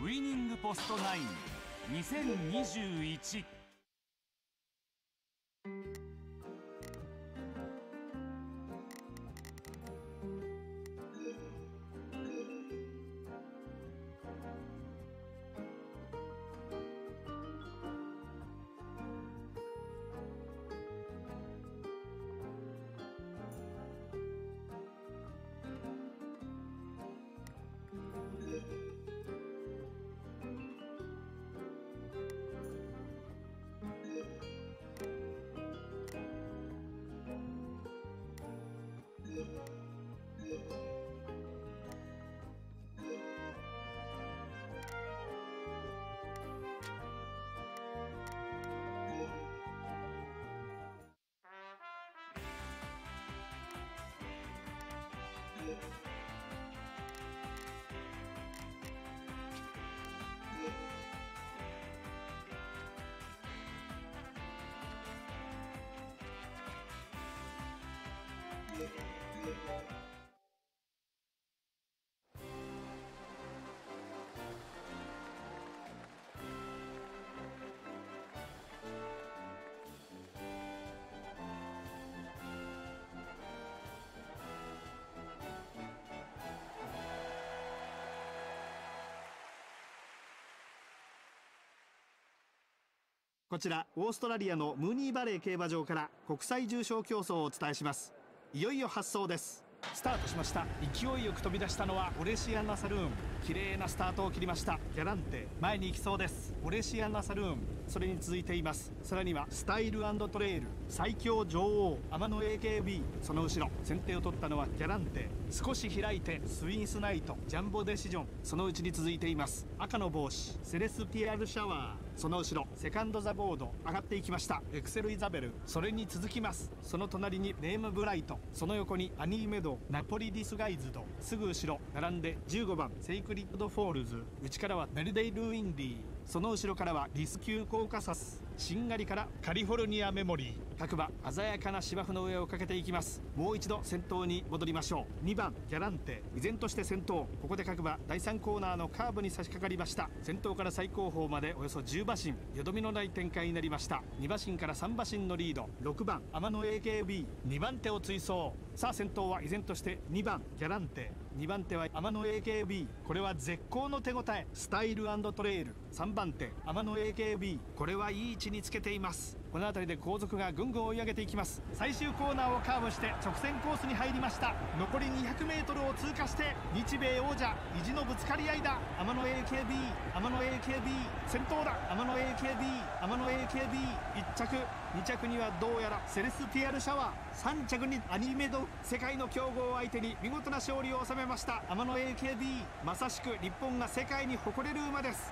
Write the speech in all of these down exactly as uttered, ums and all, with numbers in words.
ウイニングポストナインにせんにじゅういち。 こちらオーストラリアのムーニーバレー競馬場から国際重賞競争をお伝えします。いよいよ発走です。スタートしました。勢いよく飛び出したのはオレシアンナサルーン。綺麗なスタートを切りました。ギャランテ前に行きそうです。オレシアンナサルーン、それに続いています。さらにはスタイル&トレイル、最強女王天野 エーケービー、 その後ろ先手を取ったのはギャランテ。少し開いてスインスナイト、ジャンボデシジョン、そのうちに続いています。赤の帽子セレスティアルシャワー、その後ろセカンドザボード上がっていきました。エクセルイザベル、それに続きます。その隣にネームブライト、その横にアニーメド、ナポリディスガイズド、すぐ後ろ並んでじゅうごばんセイクリッドフォールズ、内からはベルデイル・ウィンディ、その後ろからはリスキュー・コーカサス、しんがりからカリフォルニアメモリー。各馬鮮やかな芝生の上をかけていきます。もう一度先頭に戻りましょう。にばんギャランテ依然として先頭。ここで各馬だいさんコーナーのカーブに差し掛かりました。先頭から最後方までおよそじゅうばしん、よどみのない展開になりました。にばしんからさんばしんのリード。ろくばん天野 エーケービー、 にばん手を追走。さあ先頭は依然としてにばんギャランテ、にばん手は天野 エーケービー、 これは絶好の手応え。スタイル&トレイル、さんばん手天野 エーケービー、 これはいい位置につけています。この辺りで後続がぐんぐん追い上げていきます。最終コーナーをカーブして直線コースに入りました。残り にひゃくメートル を通過して日米王者意地のぶつかり合いだ。天野 エーケービー、 天野 エーケービー 先頭だ。天野 エーケービー、 天野 エーケービー、 いっちゃくにちゃくにはどうやらセレスティアルシャワー、さんちゃくにアニメド、世界の強豪を相手に見事な勝利を収めました。天野 エーケービー、 まさしく日本が世界に誇れる馬です。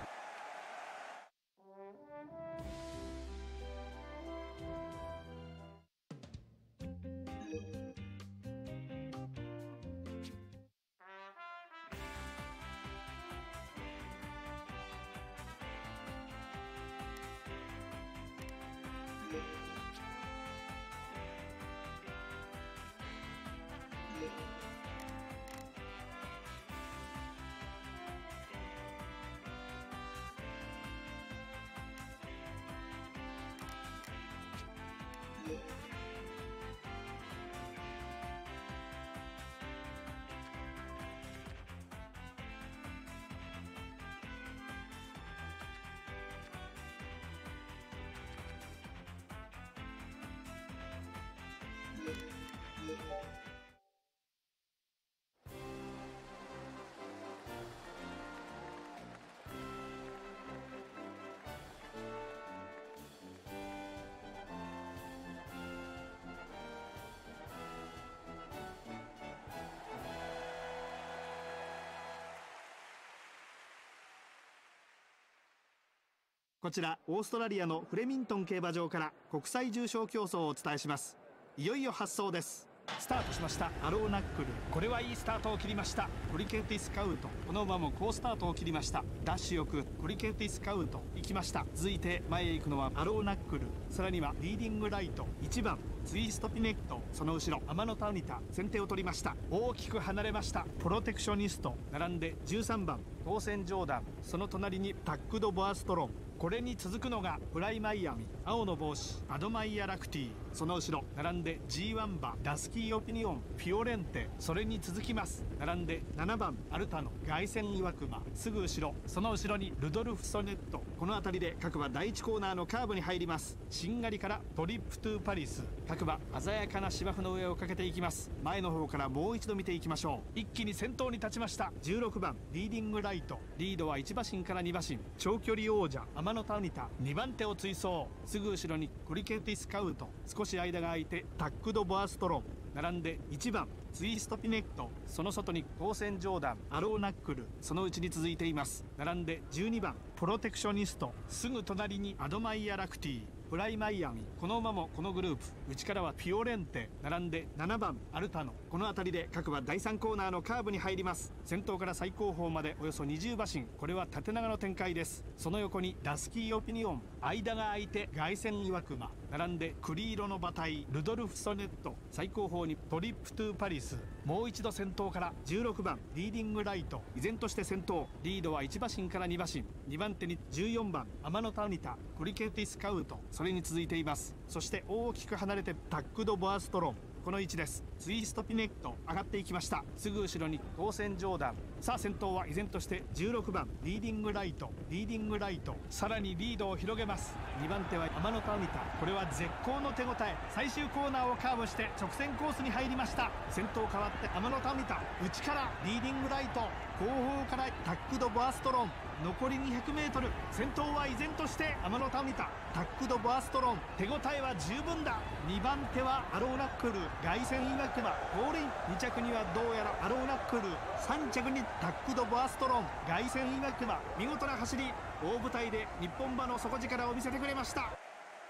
こちらオーストラリアのフレミントン競馬場から国際重賞競争をお伝えします。いよいよ発走です。スタートしました。アローナックル、これはいいスタートを切りました。クリケティスカウト、この馬も好スタートを切りました。ダッシュよくクリケティスカウト行きました。続いて前へ行くのはアローナックル、さらにはリーディングライト、いちばんツイストピネット、その後ろアマノタウニタ先手を取りました。大きく離れました。プロテクショニスト並んでじゅうさんばん当選ジョーダン、その隣にタックド・ボアストロン、これに続くのがフライマイアミ、青の帽子アドマイヤ・ラクティ、その後ろ並んで ジーワン 馬ダスキー・オピニオン、フィオレンテ、それに続きます並んでななばんアルタノ、凱旋岩熊、すぐ後ろその後ろにルドルフ・ソネット。この辺りで各馬だいいちコーナーのカーブに入ります。しんがりからトリップ・トゥ・パリス、各馬鮮やかな芝生の上をかけていきます。前の方からもう一度見ていきましょう。一気に先頭に立ちました。じゅうろくばんリーディングライト、リードはいちばしんからにばしん、長距離王者天野タウニタ、にばんてを追走、すぐ後ろにクリケティスカウト、少し間が空いてタックド・ボアストロン、並んでいちばんツイストピネット、その外に当選ジョーダン、アローナックル、そのうちに続いています。並んでじゅうにばんプロテクショニスト、すぐ隣にアドマイヤ・ラクティ、フライマイアミ、この馬もこのグループ、内からはフィオレンテ、並んでななばんアルタノ。この辺りで各馬だいさんコーナーのカーブに入ります。先頭から最後方までおよそにじゅうばしん、これは縦長の展開です。その横にダスキー・オピニオン、間が空いて凱旋岩熊、並んで栗色の馬体ルドルフ・ソネット、最後方にトリップ・トゥ・パリス、もう一度先頭からじゅうろくばんリーディングライト、依然として先頭、リードはいちばしんからにばしん、にばんてにじゅうよんばん天野タウニタ、クリケティスカウト、それに続いています。そして大きく離れてタックド・ボアストロン、この位置です。ツイストピネット上がっていきました。すぐ後ろに当選ジョーダン、さあ先頭は依然としてじゅうろくばんリーディングライト、リーディングライト、さらにリードを広げます。にばんては天野タウニタ、これは絶好の手応え、最終コーナーをカーブして直線コースに入りました。先頭変わって天野タウニタ、内からリーディングライト、後方からタックド・ボアストロン、残り にひゃくメートル、 先頭は依然として天野タウニタ、タックド・ボアストロン、手応えは十分だ。にばんてはアローナックル、凱旋岩熊、ゴールイン、にちゃくにはどうやらアローナックル、さんちゃくにタックド・ボアストロン、凱旋岩熊、見事な走り、大舞台で日本馬の底力を見せてくれました。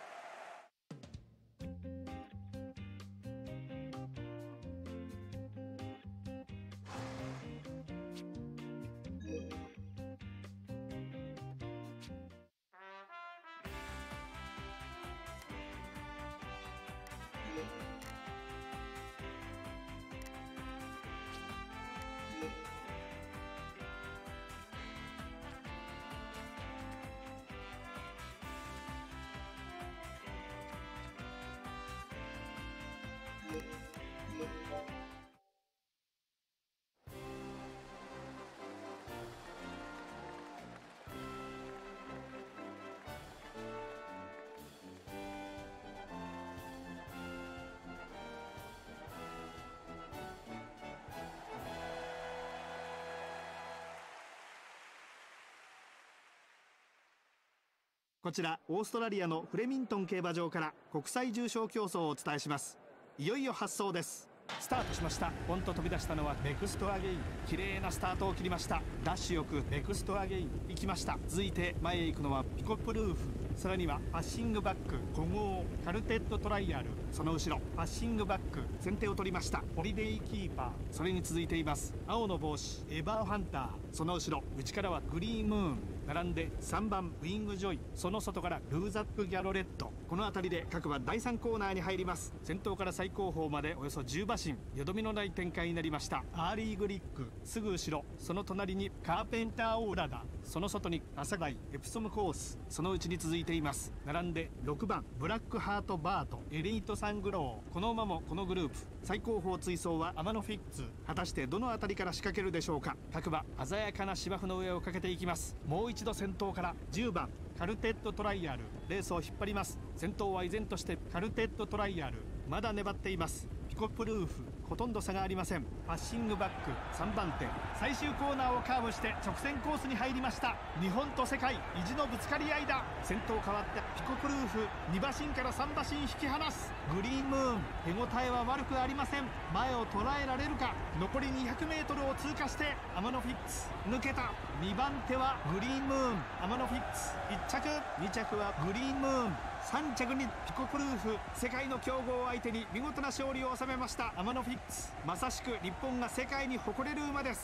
こちらオーストラリアのフレミントン競馬場から国際重賞競争をお伝えします。いよいよ発走です。スタートしました。ポンと飛び出したのはネクストアゲイン、綺麗なスタートを切りました。ダッシュよくネクストアゲイン行きました。続いて前へ行くのはピコプルーフ、さらにはパッシングバック、古豪カルテットトライアル、その後ろパッシングバック、先手を取りましたホリデイキーパー、それに続いています青の帽子エバーハンター、その後ろ内からはグリーンムーン、並んでさんばんウィングジョイ、その外からルーザックギャロレット。この辺りで各馬だいさんコーナーに入ります。先頭から最後方までおよそじゅうばしん、よどみのない展開になりました。アーリーグリック、すぐ後ろその隣にカーペンターオーラダ、その外に朝貝エプソムコース、そのうちに続いています。並んでろくばんブラックハートバート、エリートサングロー、この馬もこのグループ、最後方追走はアマノフィッツ、果たしてどの辺りから仕掛けるでしょうか。各馬鮮やかな芝生の上をかけていきます。もう一度先頭からじゅうばんカルテットトライアル、レースを引っ張ります。先頭は依然としてカルテットトライアル、まだ粘っています。ピコプルーフ、ほとんど差がありません。パッシングバックさんばんて、最終コーナーをカーブして直線コースに入りました。日本と世界意地のぶつかり合いだ。先頭変わってピコプルーフ、にばしんからさんばしん引き離す。グリーンムーン、手応えは悪くありません。前を捉えられるか。残り にひゃくメートル を通過してアマノフィッツ抜けた。にばんてはグリーンムーン、アマノフィッツいっちゃく、にちゃくはグリーンムーン、さんちゃくにピコプルーフ、世界の強豪を相手に見事な勝利を収めましたアマノフィッツ。まさしく日本が世界に誇れる馬です。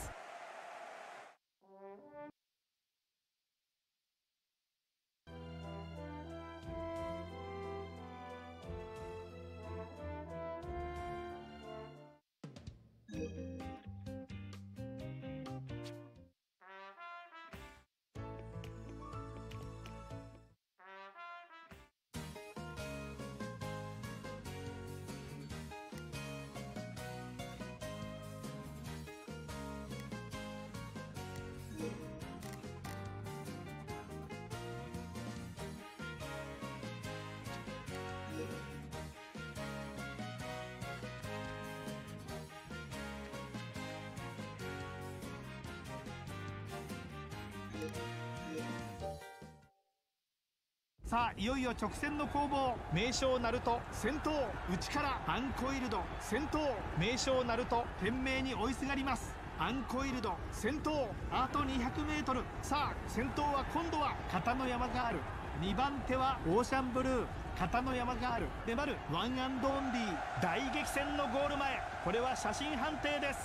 さあいよいよ直線の攻防。名将ナルト先頭、内からアンコイルド先頭、名将ナルト懸命に追いすがります。アンコイルド先頭、あと にひゃくメートル。さあ先頭は今度は片野山ガール、にばん手はオーシャンブルー、片野山ガール粘るワンアンドオンリー。大激戦のゴール前、これは写真判定です。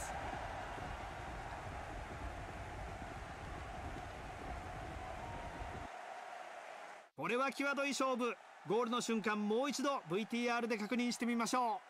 これは際どい勝負。ゴールの瞬間もう一度 ブイティーアール で確認してみましょう。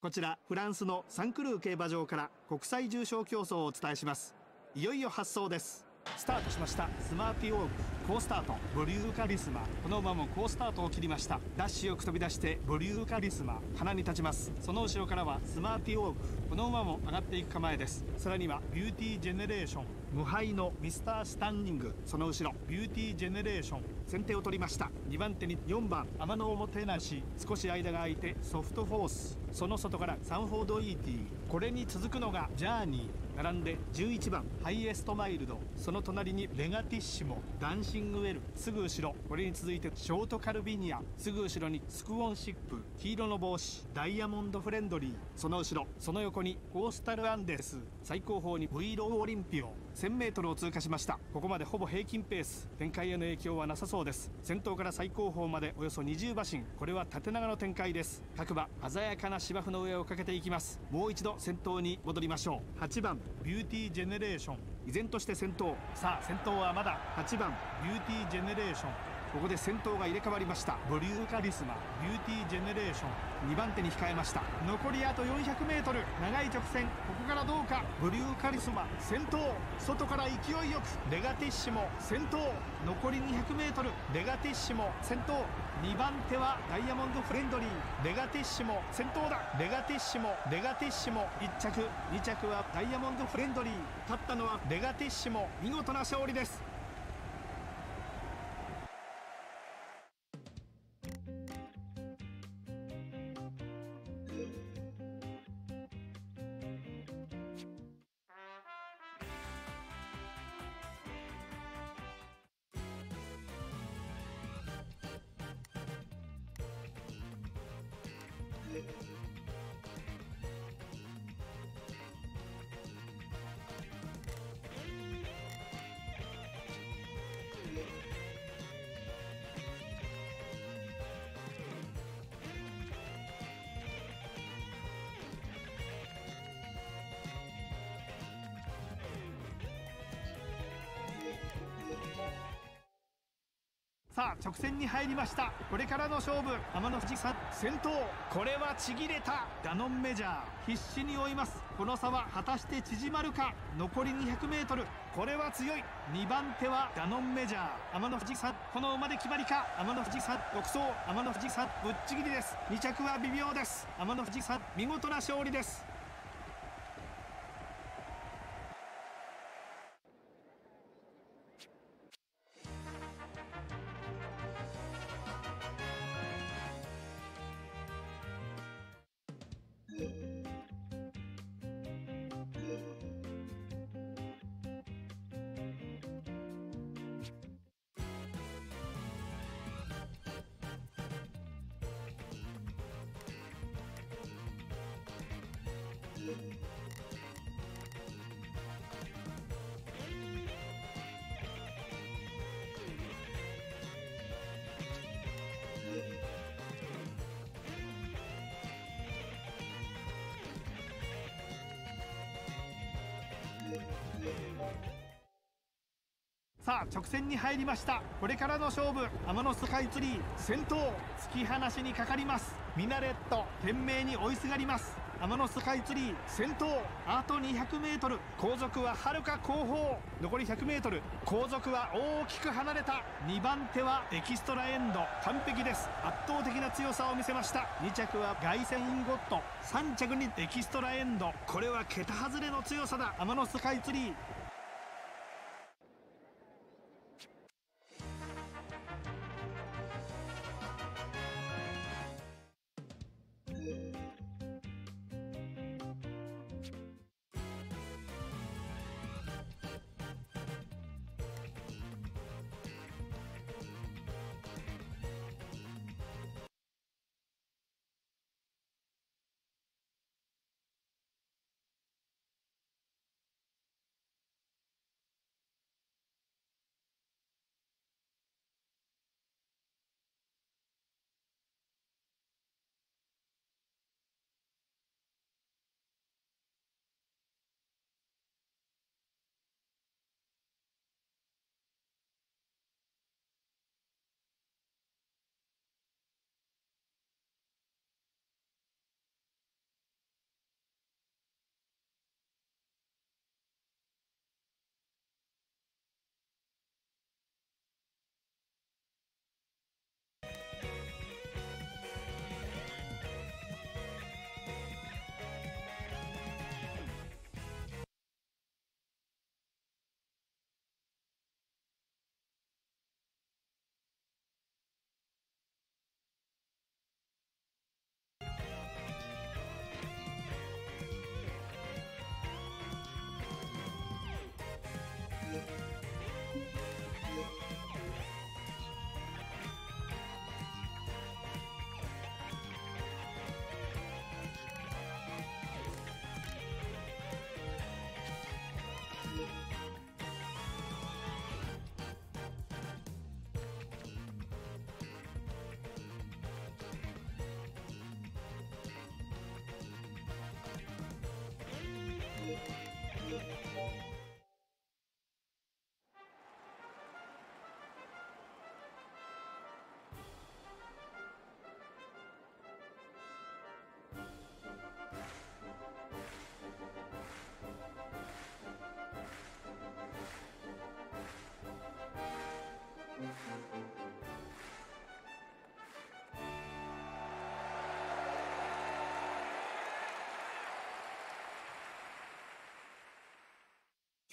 こちらフランスのサンクルー競馬場から国際重賞競争をお伝えします。いよいよ発走です。スタートしました。スマーピオーグ好スタート。ブリューカリスマ、この馬も好スタートを切りました。ダッシュよく飛び出してブリューカリスマ鼻に立ちます。その後ろからはスマーピオーグ、この馬も上がっていく構えです。さらにはビューティージェネレーション、無敗のミスタースタンニング、その後ろビューティージェネレーション先手を取りました。にばん手によんばん天の表なし、少し間が空いてソフトフォース、その外からサンフォードイーティー、これに続くのがジャーニー、並んでじゅういちばんハイエストマイルド、その隣にレガティッシモ、ダンシングウェル、すぐ後ろこれに続いてショートカルビニア、すぐ後ろにスクオンシップ、黄色の帽子ダイヤモンドフレンドリー、その後ろその横にコースタルアンデス、最後方に V ローオリンピオ、せんメートルを通過しました。ここまでほぼ平均ペース、展開への影響はなさそうです。先頭から最後方までおよそにじゅう馬身、これは縦長の展開です。各馬鮮やかな芝生の上をかけていきます。もう一度先頭に戻りましょう。はちばんビューティージェネレーション、依然として先頭。さあ先頭はまだはちばんビューティージェネレーション、ここで先頭が入れ替わりました。ブリューカリスマ、ビューティージェネレーションにばん手に控えました。残りあと よんひゃくメートル、長い直線、ここからどうか。ブリューカリスマ先頭、外から勢いよくレガティッシモ先頭、残り にひゃくメートル、レガティッシモ先頭、にばん手はダイヤモンドフレンドリー、レガティッシモ先頭だ。レガティッシモレガティッシモいっちゃく、にちゃくはダイヤモンドフレンドリー、勝ったのはレガティッシモ、見事な勝利です。さあ直線に入りました。これからの勝負、天の富士さん先頭、これはちぎれた。ダノンメジャー必死に追います。この差は果たして縮まるか。残り にひゃくメートル、これは強い。にばん手はダノンメジャー、天の富士さんこの馬で決まりか。天の富士さん独走、天の富士さんぶっちぎりです。に着は微妙です。天の富士さん見事な勝利です。さあ直線に入りました。これからの勝負、天のスカイツリー先頭、突き放しにかかります。ミナレット懸命に追いすがります。天のスカイツリー先頭、あと にひゃくメートル、後続ははるか後方。残り ひゃくメートル、後続は大きく離れた。にばん手はエキストラエンド完璧です。圧倒的な強さを見せました。に着は凱旋インゴット、さん着にエキストラエンド、これは桁外れの強さだ。天のスカイツリー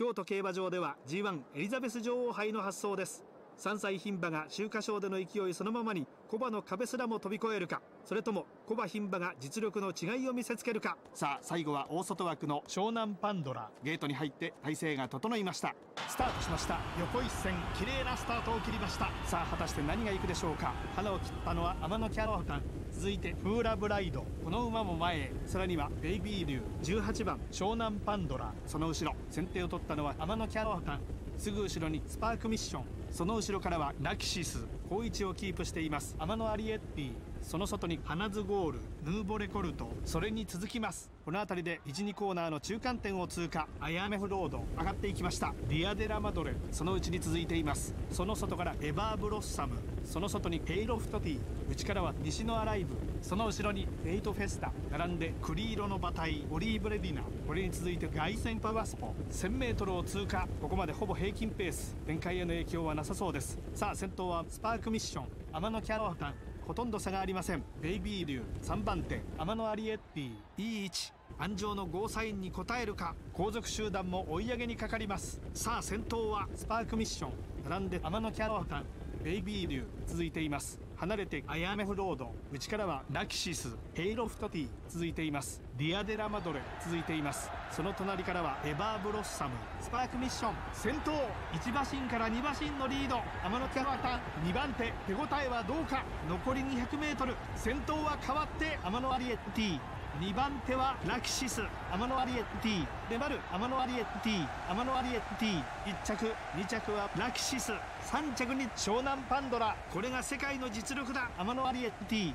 京都競馬場では ジーワン エリザベス女王杯の発走です。さんさい牝馬が秋華賞での勢いそのままにコバの壁すらも飛び越えるか、それともコバ牝馬が実力の違いを見せつけるか。さあ最後は大外枠の湘南パンドラ。ゲートに入って体勢が整いました。スタートしました。横一線綺麗なスタートを切りました。さあ果たして何がいくでしょうか。花を切ったのは天野キャロハタン、続いてフーラブライド、この馬も前へ、さらにはベイビーリュー、じゅうはちばん湘南パンドラ、その後ろ先手を取ったのは天野キャロハタン、すぐ後ろにスパークミッション、その後ろからはラキシス、好位置をキープしています天野アリエッティ、その外にハナズゴール、ヌーボレコルト、それに続きます。この辺りでいちにコーナーの中間点を通過。アヤメフロード上がっていきました。ディアデラマドレ、そのうちに続いています。その外からエバーブロッサム、その外にペイロフトティ、内からは西のアライブ、その後ろにエイトフェスタ、並んで栗色の馬体オリーブレディナ、これに続いて凱旋パワスポ せんメートル を通過。ここまでほぼ平均ペース、展開への影響はなさそうです。さあ先頭はスパークミッション、天野キャロハタン、ほとんど差がありません。ベイビーリューさんばん手天野アリエッティ、いい位置、安城のゴーサインに応えるか。後続集団も追い上げにかかります。さあ先頭はスパークミッション、並んで天野キャロハタン、ベイビーリュー続いています。離れてアヤメフロード、内からはラキシス、ヘイロフトティ続いています。ディアデラマドレ続いています。その隣からはエバーブロッサム、スパークミッション先頭、いち馬身からに馬身のリード。天野キャロハタンにばん手、手応えはどうか。残り にひゃくメートル、 先頭は変わって天野アリエッティ、にばん手はラキシス、天野アリエッティ粘る、天野アリエッティ、天野アリエッティ、いっ着に着はラキシス、さん着に湘南パンドラ、これが世界の実力だ。天野アリエッティ、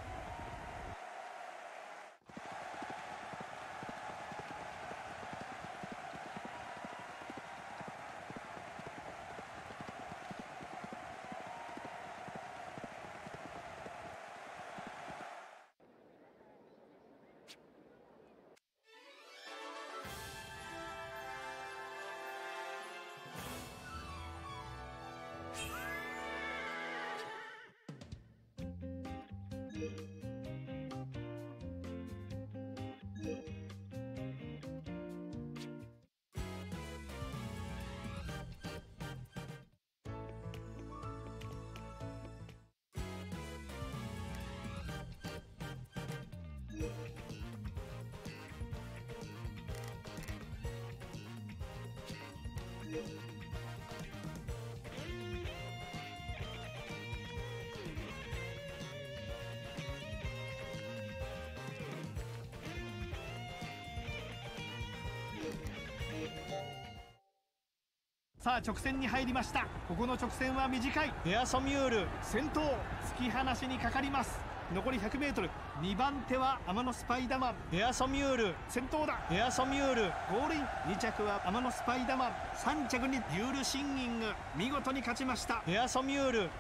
さあ直線に入りました。ここの直線は短い。エアソミュール先頭、突き放しにかかります。残り ひゃくメートル、 にばん手は天野スパイダマン、エアソミュール先頭だ。エアソミュールゴールイン、に着は天野スパイダマン、さん着にデュールシンギング、見事に勝ちました。エアソミュール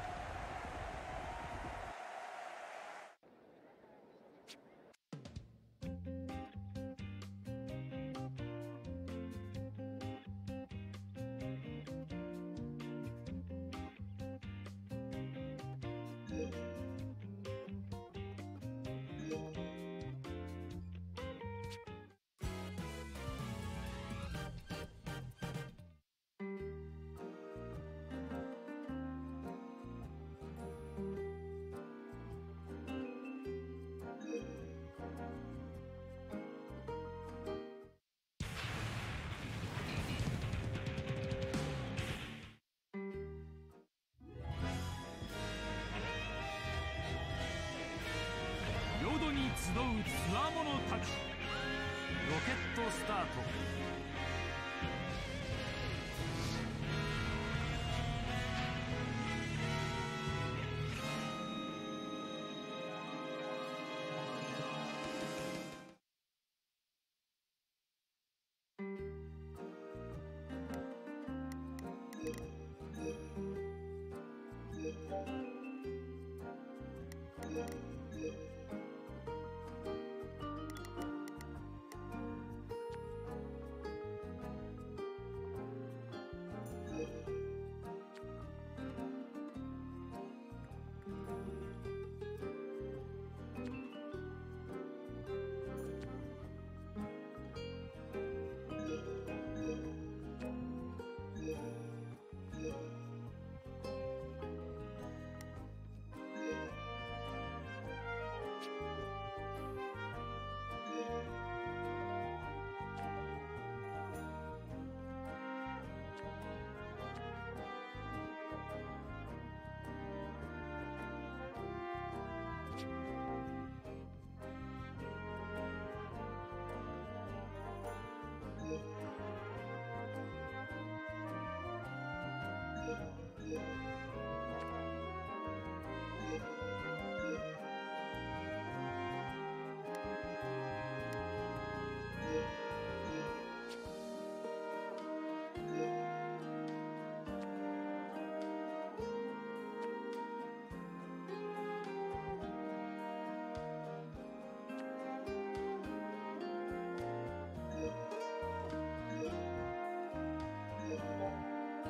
淀に集うつわものたち、ロケットスタート。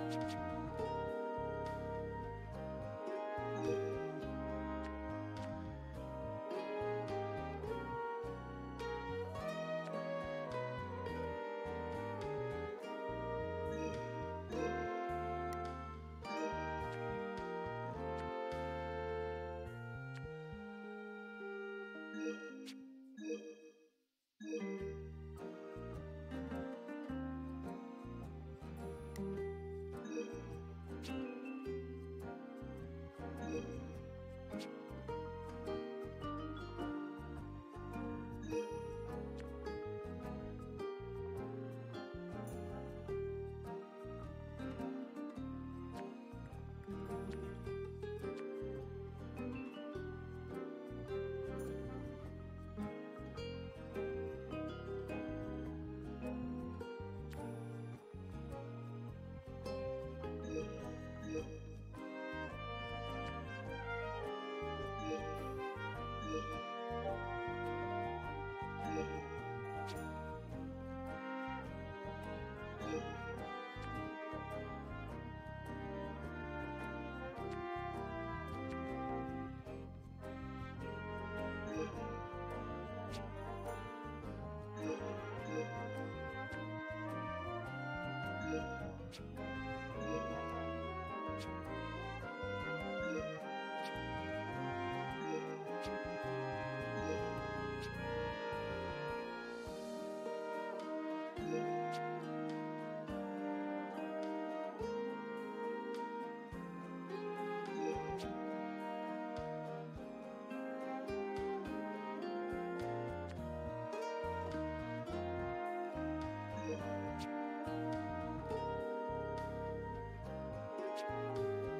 う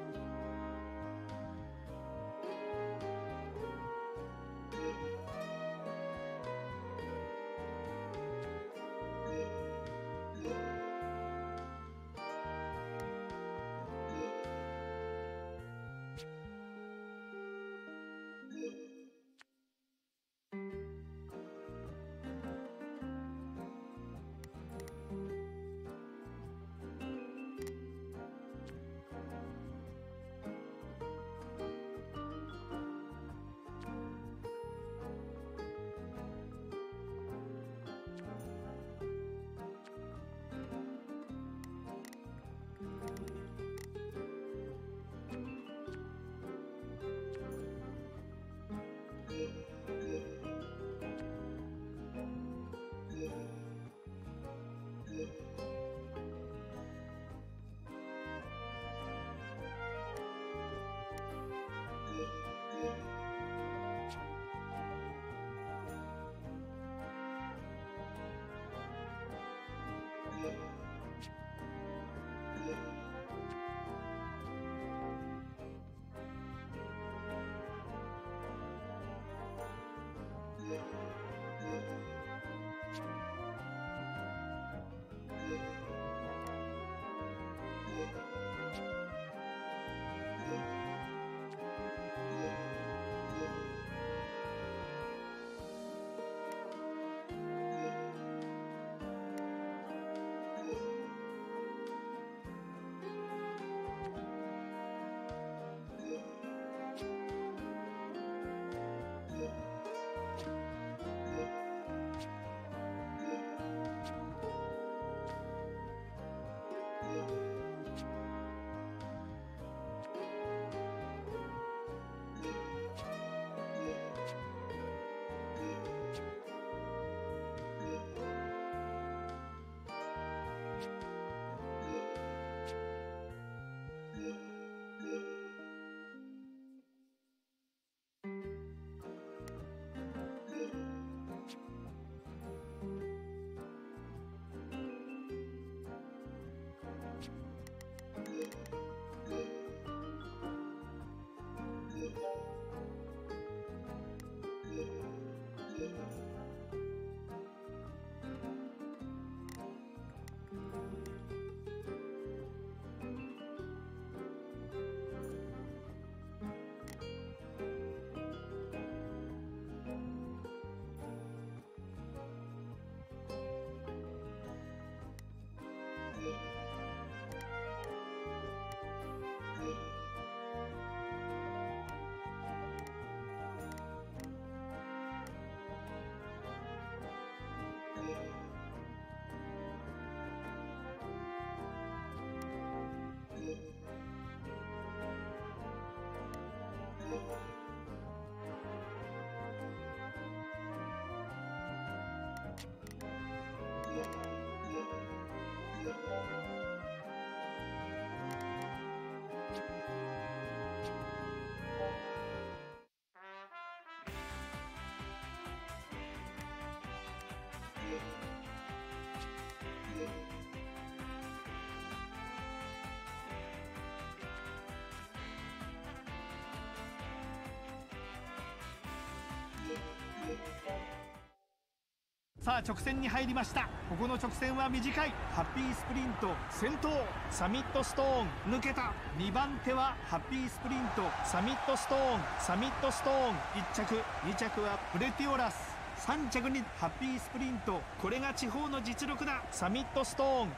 さあ直線に入りました。ここの直線は短い。ハッピースプリント先頭、サミットストーン抜けた。にばん手はハッピースプリント、サミットストーン、サミットストーン。いっ着、に着はプレティオラス、さん着にハッピースプリント。これが地方の実力だ。サミットストーン。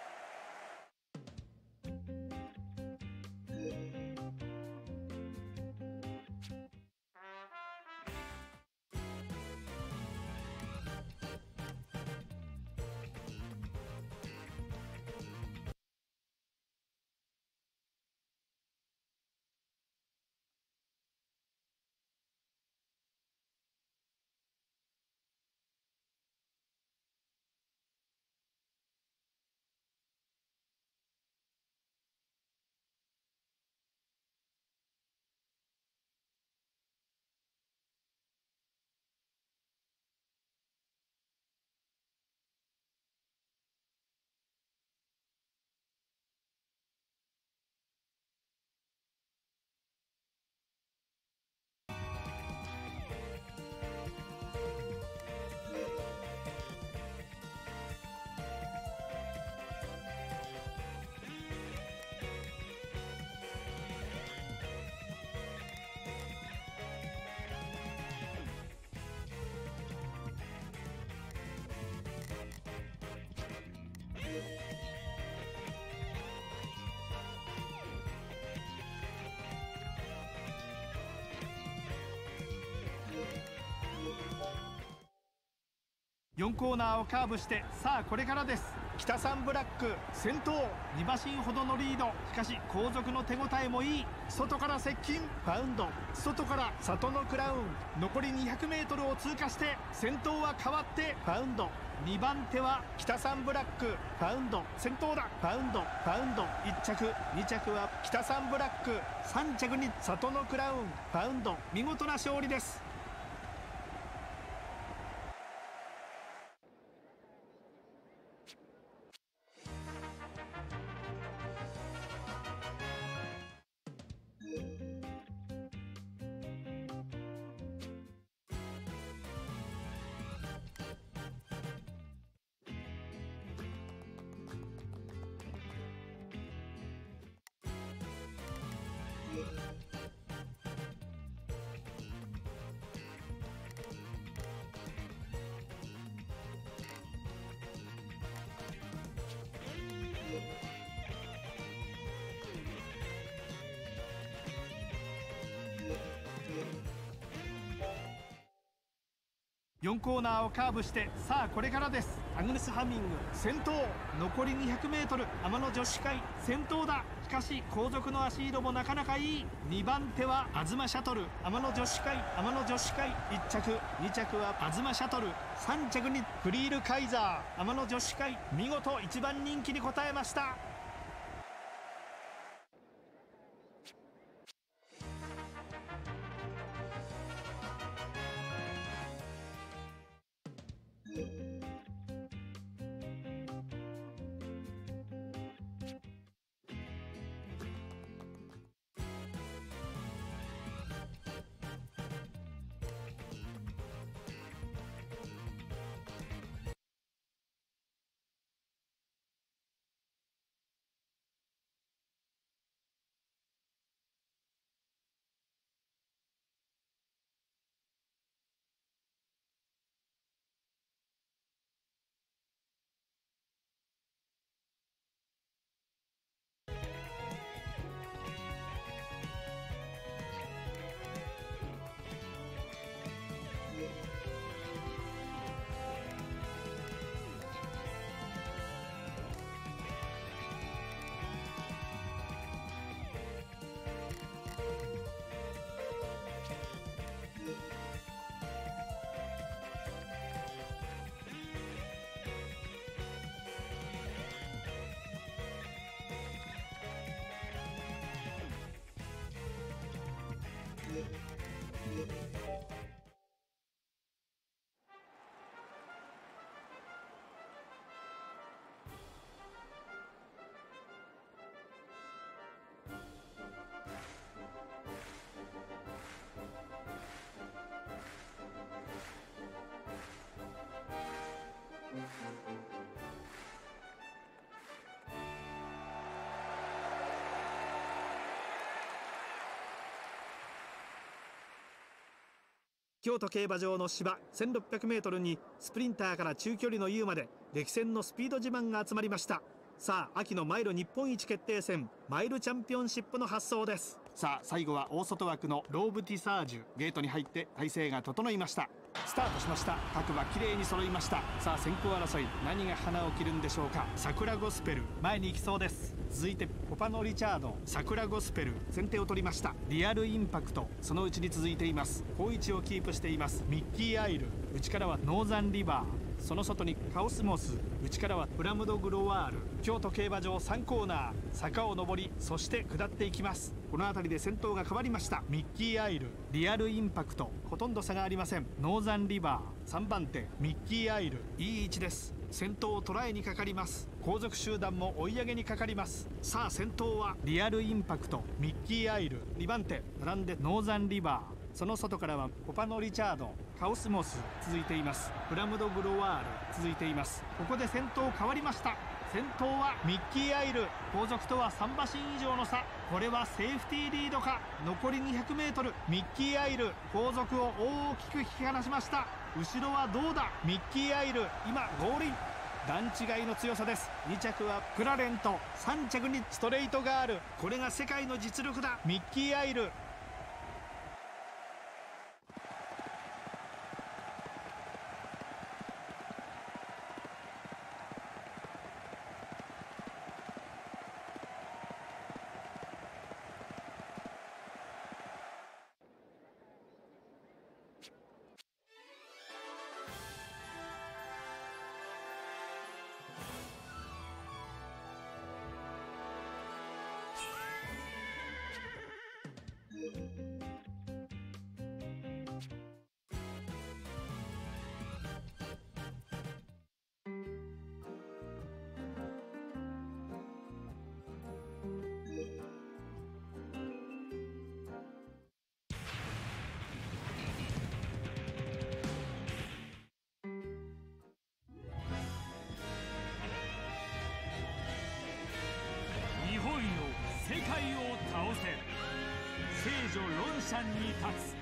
よんコーナーをカーブして、さあこれからです。北サンブラック先頭、に馬身ほどのリード。しかし後続の手応えもいい。外から接近、パウンド、外から里のクラウン。残り にひゃくメートル を通過して先頭は変わってパウンド。にばん手は北サンブラック、パウンド先頭だ。パウンドパウンド。いっ着、に着は北サンブラック、さん着に里のクラウン、パウンド。見事な勝利です。よんコーナーをカーブして、さあこれからです。アグネス・ハミング先頭、残り にひゃくメートル。天野女子会先頭だ。しかし後続の足色もなかなかいい。にばん手は東シャトル、天野女子会天野女子会。いっ着、に着は東シャトル、さん着にフリールカイザー。天野女子会見事いちばん人気に応えました。 京都競馬場の芝 せんろっぴゃくメートル にスプリンターから中距離の ユー まで歴戦のスピード自慢が集まりました。さあ秋のマイル日本一決定戦マイルチャンピオンシップの発走です。さあ最後は大外枠のローブティサージュ、ゲートに入って体勢が整いました。スタートしました。各馬きれいに揃いました。さあ先行争い何が花を切るんでしょうか。桜ゴスペル前に行きそうです。続いてポパノ・リチャード、桜ゴスペル先手を取りました。リアルインパクトそのうちに続いています。好位置をキープしています。ミッキーアイル、内からはノーザンリバー、その外にカオスモス、内からはプラムドグロワール。京都競馬場さんコーナー、坂を上りそして下っていきます。この辺りで先頭が変わりました。ミッキーアイル、リアルインパクトほとんど差がありません。ノーザンリバーさんばん手、ミッキーアイルいい位置です。先頭を捉えにかかります。後続集団も追い上げにかかります。さあ先頭はリアルインパクト、ミッキーアイルにばん手、並んでノーザンリバー、その外からはポパノ・リチャード、カオスモス続いています。プラムド・グロワール続いています。ここで先頭変わりました。先頭はミッキーアイル、後続とはさん馬身以上の差。これはセーフティーリードか。残り にひゃくメートル、ミッキーアイル後続を大きく引き離しました。後ろはどうだ。ミッキーアイル今合輪、段違いの強さです。に着はクラレント、さん着にストレイトガール、これが世界の実力だ。ミッキーアイル日本よ世界を倒せ、聖女ロンシャンに立つ。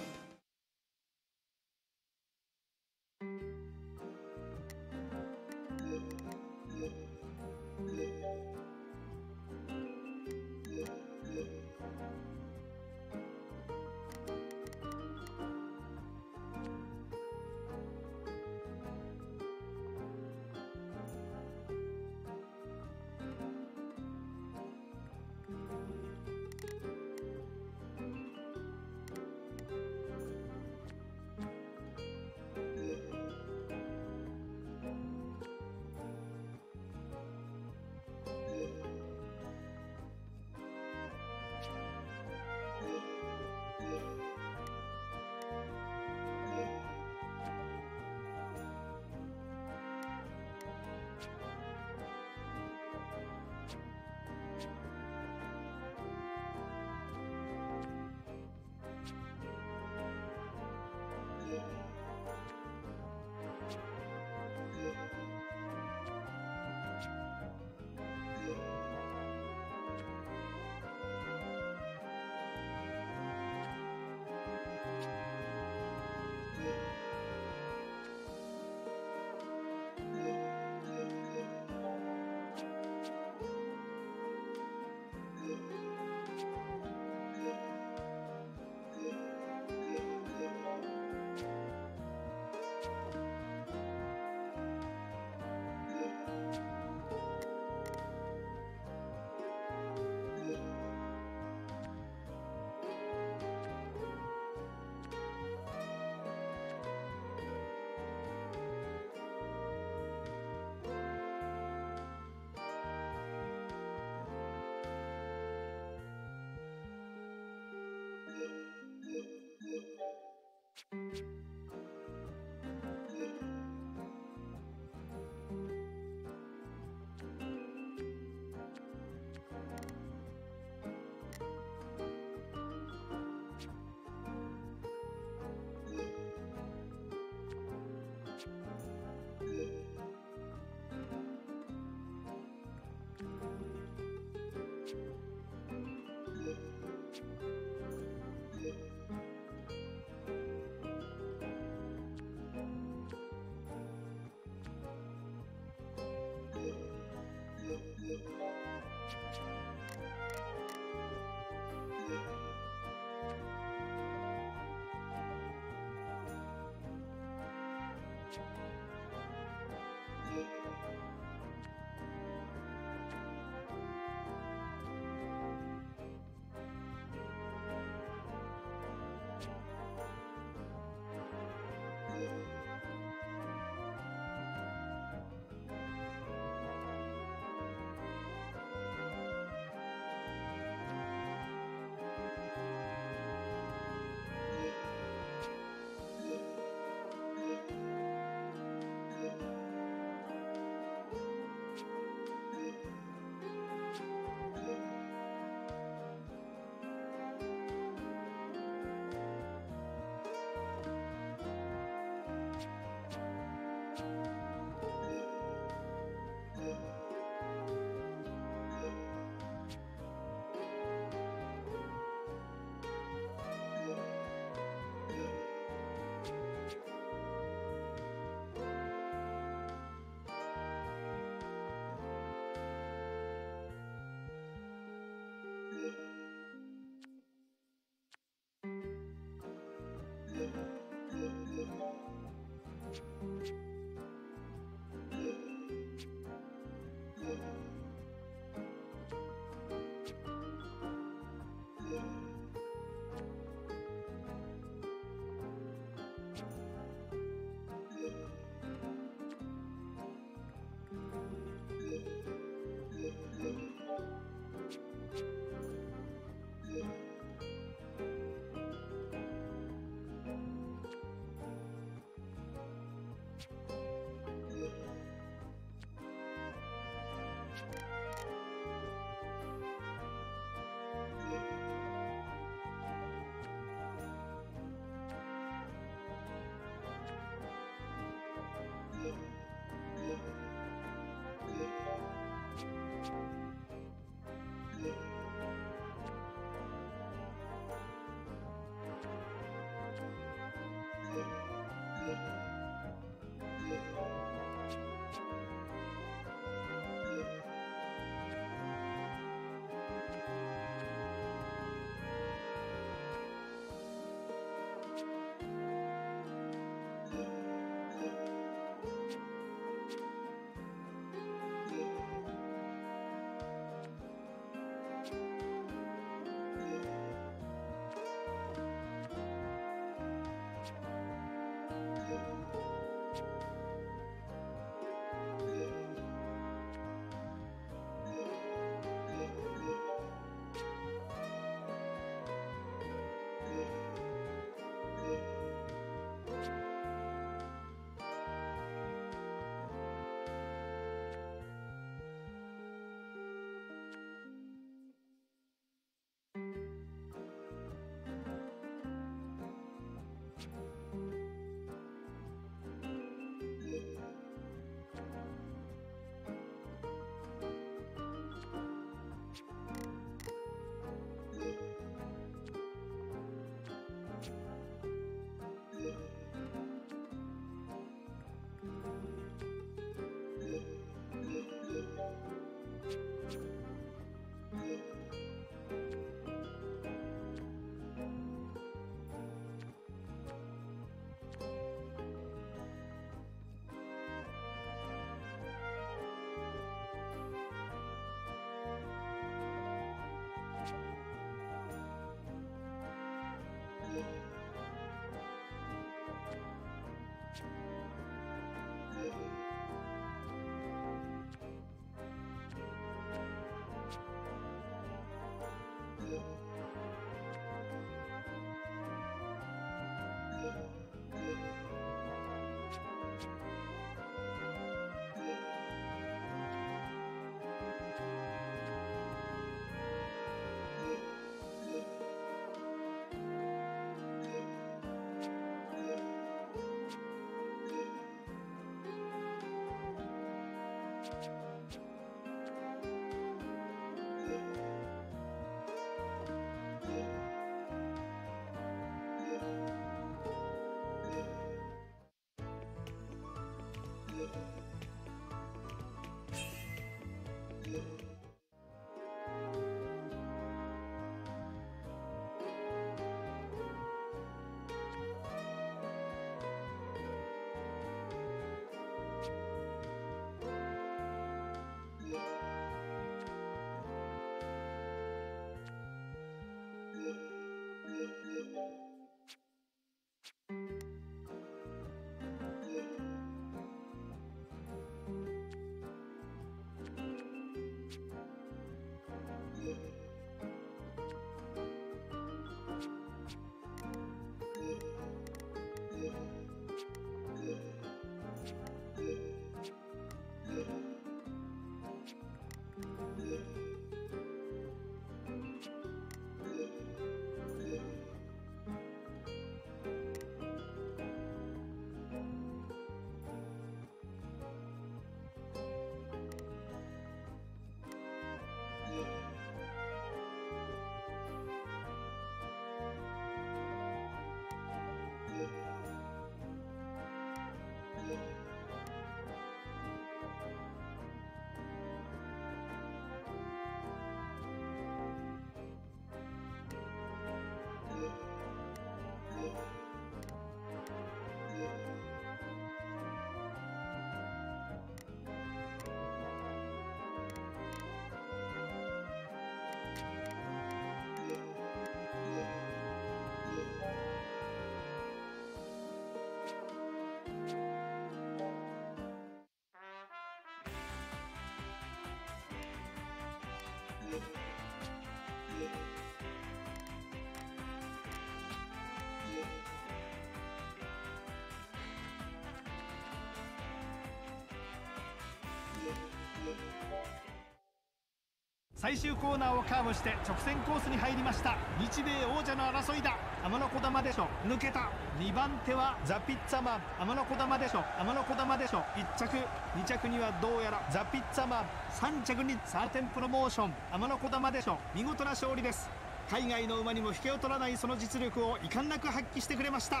最終コーナーをカーブして直線コースに入りました。日米王者の争いだ。天の子玉でしょ、抜けた。にばん手はザ・ピッツァマン。天の子玉でしょ、天の子玉でしょ。いっ着に着にはどうやらザ・ピッツァマン。さん着にサーテンプロモーション。天の子玉でしょ。見事な勝利です。海外の馬にも引けを取らないその実力を遺憾なく発揮してくれました。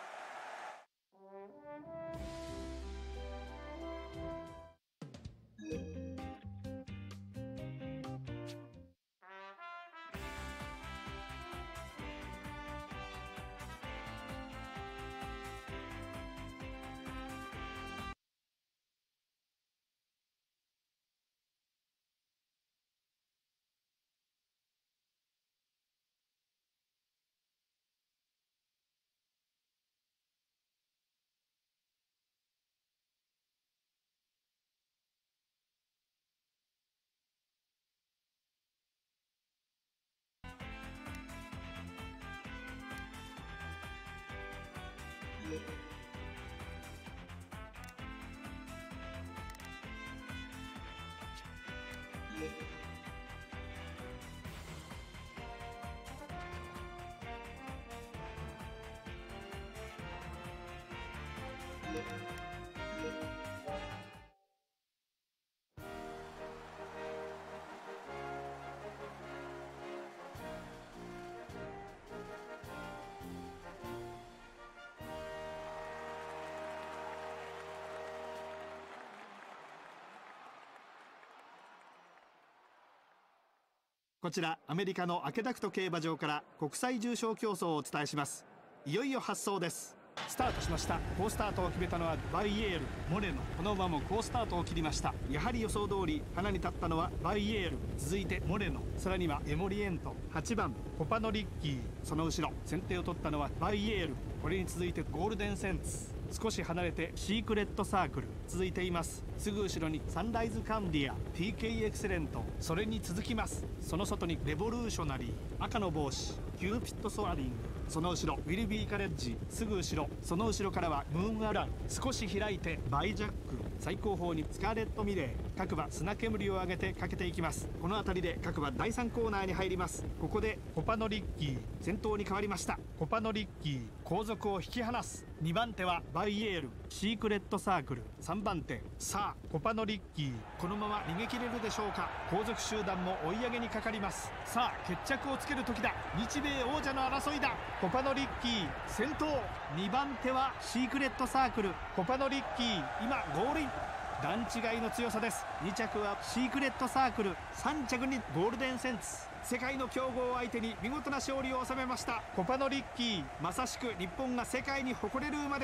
こちらアメリカのアケダクト競馬場から国際重賞競争をお伝えします。いよいよ発走です。スタートしました。好スタートを決めたのはバイエール、モレノ。この馬も好スタートを切りました。やはり予想通り花に立ったのはバイエール、続いてモレノ、さらにはエモリエント、はちばんコパノリッキー、その後ろ先手を取ったのはバイエール。これに続いてゴールデンセンツ、少し離れてシークレットサークル続いています。すぐ後ろにサンライズカンディア、 ティーケー エクセレント、それに続きます。その外にレボルーショナリー、赤の帽子キューピッドソアリング、その後ろウィルビーカレッジ、すぐ後ろその後ろからはムーンアラン、少し開いてバイジャック、最後方にスカーレットミレー。各馬砂煙を上げてかけていきます。この辺りで各馬だいさんコーナーに入ります。ここでコパノリッキー先頭に変わりました。コパノリッキー後続を引き離す。にばん手はバイエール、シークレットサークル、さんばん手さあコパノリッキー、このまま逃げ切れるでしょうか。後続集団も追い上げにかかります。さあ決着をつける時だ。日米王者の争いだ。コパノリッキー先頭、にばん手はシークレットサークル、コパノリッキー今ゴールイン。段違いの強さです。に着はシークレットサークル、さん着にゴールデンセンツ。世界の強豪を相手に見事な勝利を収めました。コパノリッキー、まさしく日本が世界に誇れる馬です。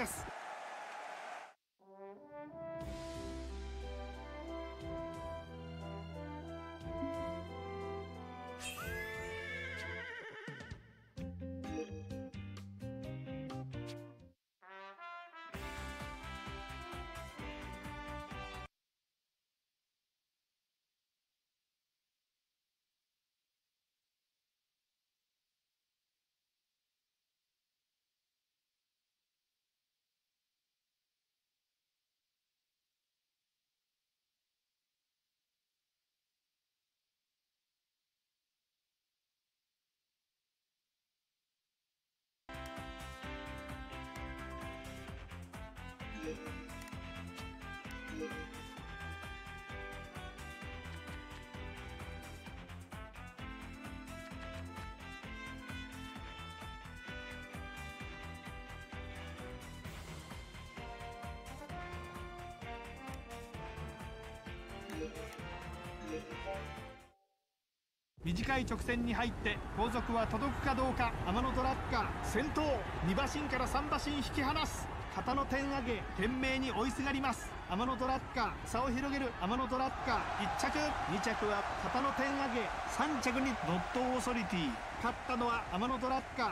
短い直線に入って後続は届くかどうか。天のトラッカー先頭、に馬身からさん馬身引き離す。肩の点上げ懸命に追いすがります。天のトラッカー差を広げる。天のトラッカーいっ着に着は肩の点上げ、さん着にノットオーソリティ。勝ったのは天のトラッカー。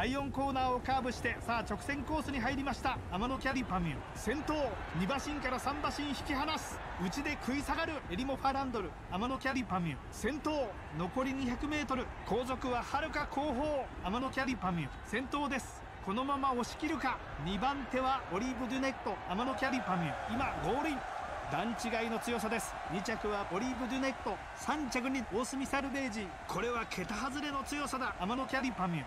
だいよんコーナーをカーブして、さあ直線コースに入りました。天野キャリパミュ先頭、に馬身からさん馬身引き離す。内で食い下がるエリモ・ファランドル。天野キャリパミュ先頭、残り にひゃくメートル、 後続ははるか後方。天野キャリパミュ先頭です。このまま押し切るか。にばん手はオリーブ・デュネット、天野キャリパミュ今ゴールイン。段違いの強さです。に着はオリーブ・デュネット、さん着に大隅サルベージ。これは桁外れの強さだ。天野キャリパミュ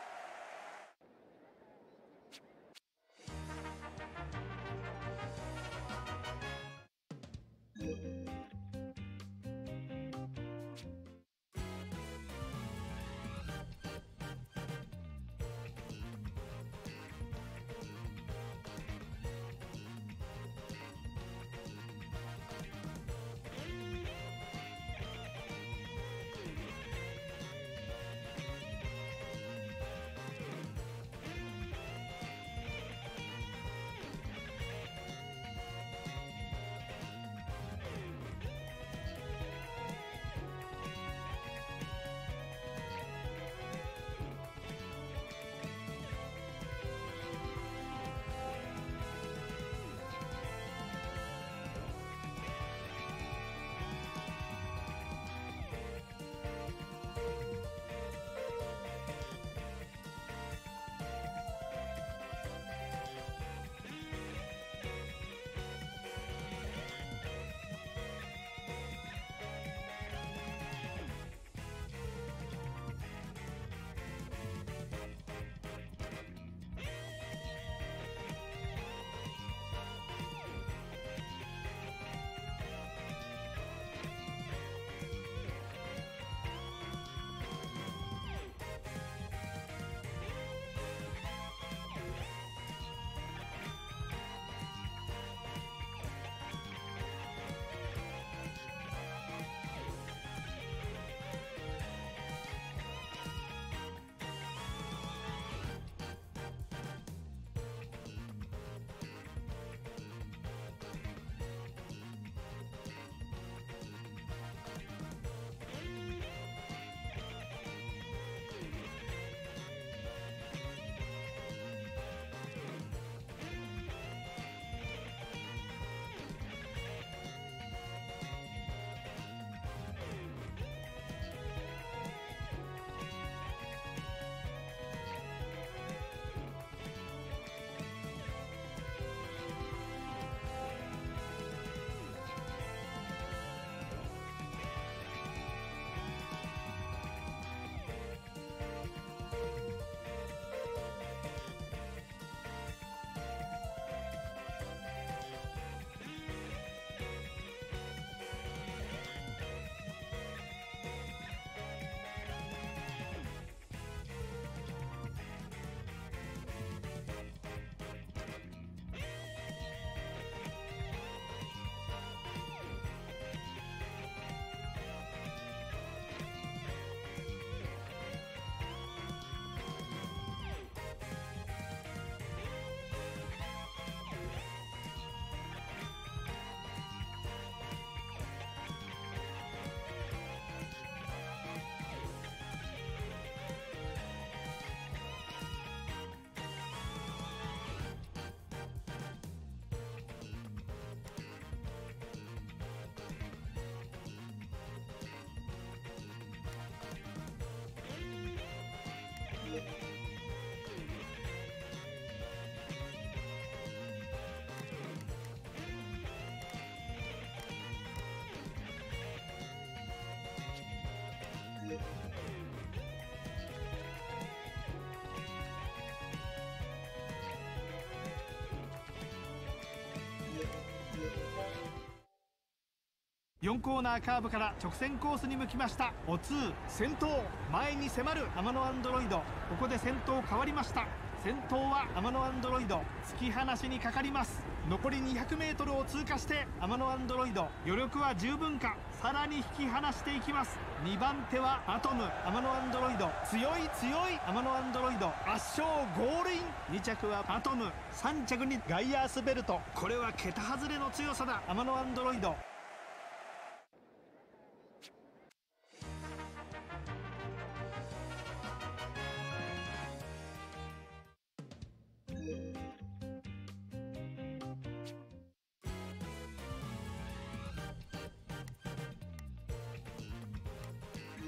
よんコーナーカーブから直線コースに向きました。オツー先頭、前に迫る天野アンドロイド。ここで先頭変わりました。先頭は天野アンドロイド、突き放しにかかります。残り にひゃくメートル を通過して天野アンドロイド、余力は十分か、さらに引き離していきます。にばん手はアトム、天野アンドロイド、強い強い天野アンドロイド、圧勝ゴールイン。に着はアトム、さん着にガイアースベルト。これは桁外れの強さだ、天野アンドロイド。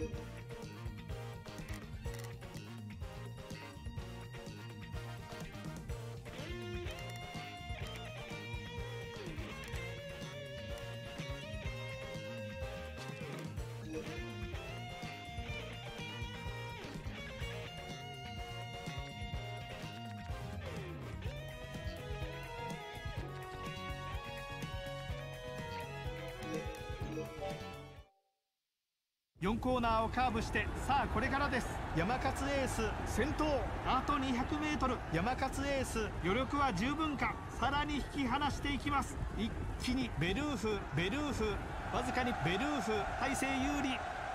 よんコーナーをカーブして、さあこれからです。山勝エース先頭、あと にひゃくメートル。山勝エース余力は十分か。さらに引き離していきます。一気にベルーフベルーフわずかにベルーフ大勢有利。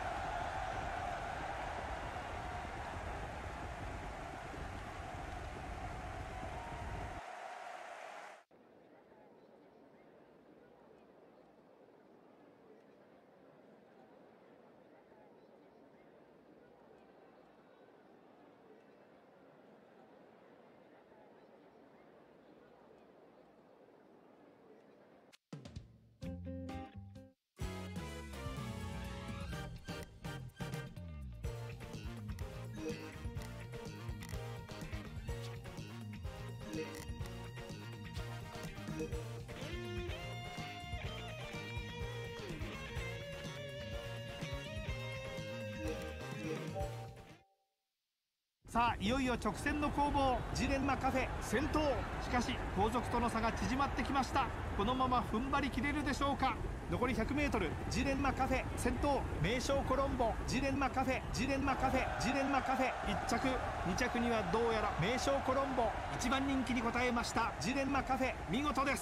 さあいよいよ直線の攻防。ジレンマカフェ先頭。しかし後続との差が縮まってきました。このまま踏ん張りきれるでしょうか。残り ひゃくメートル。ジレンマカフェ先頭。名将コロンボ。ジレンマカフェジレンマカフェジレンマカフェいっ着。に着にはどうやら名将コロンボ。いちばん人気に応えましたジレンマカフェ。見事です。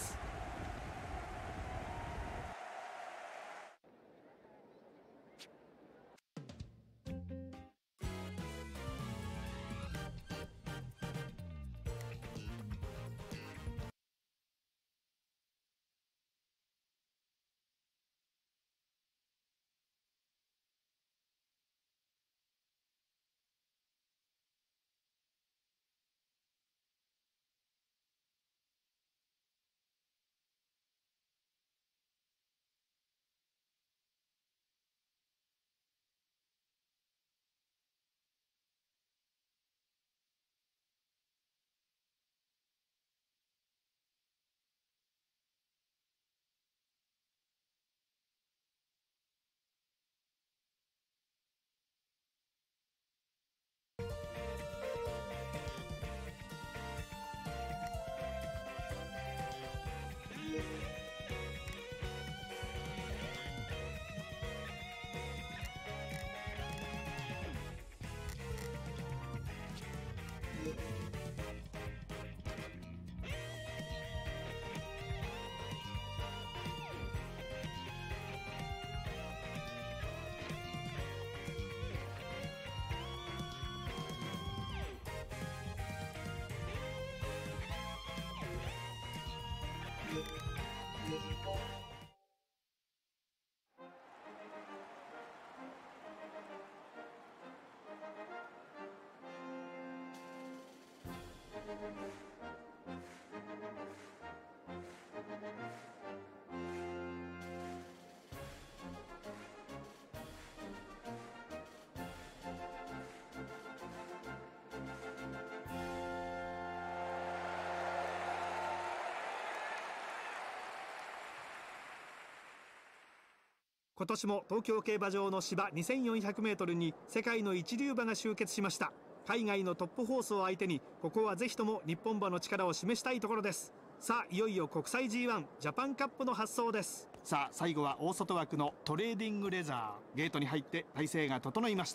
今年も東京競馬場の芝 にせんよんひゃくメートル に世界の一流馬が集結しました。海外のトップホースを相手にここはぜひとも日本馬の力を示したいところです。さあいよいよ国際 ジーワン ジャパンカップの発走です。さあ最後は大外枠のトレーディングレザー。ゲートに入って体勢が整いました。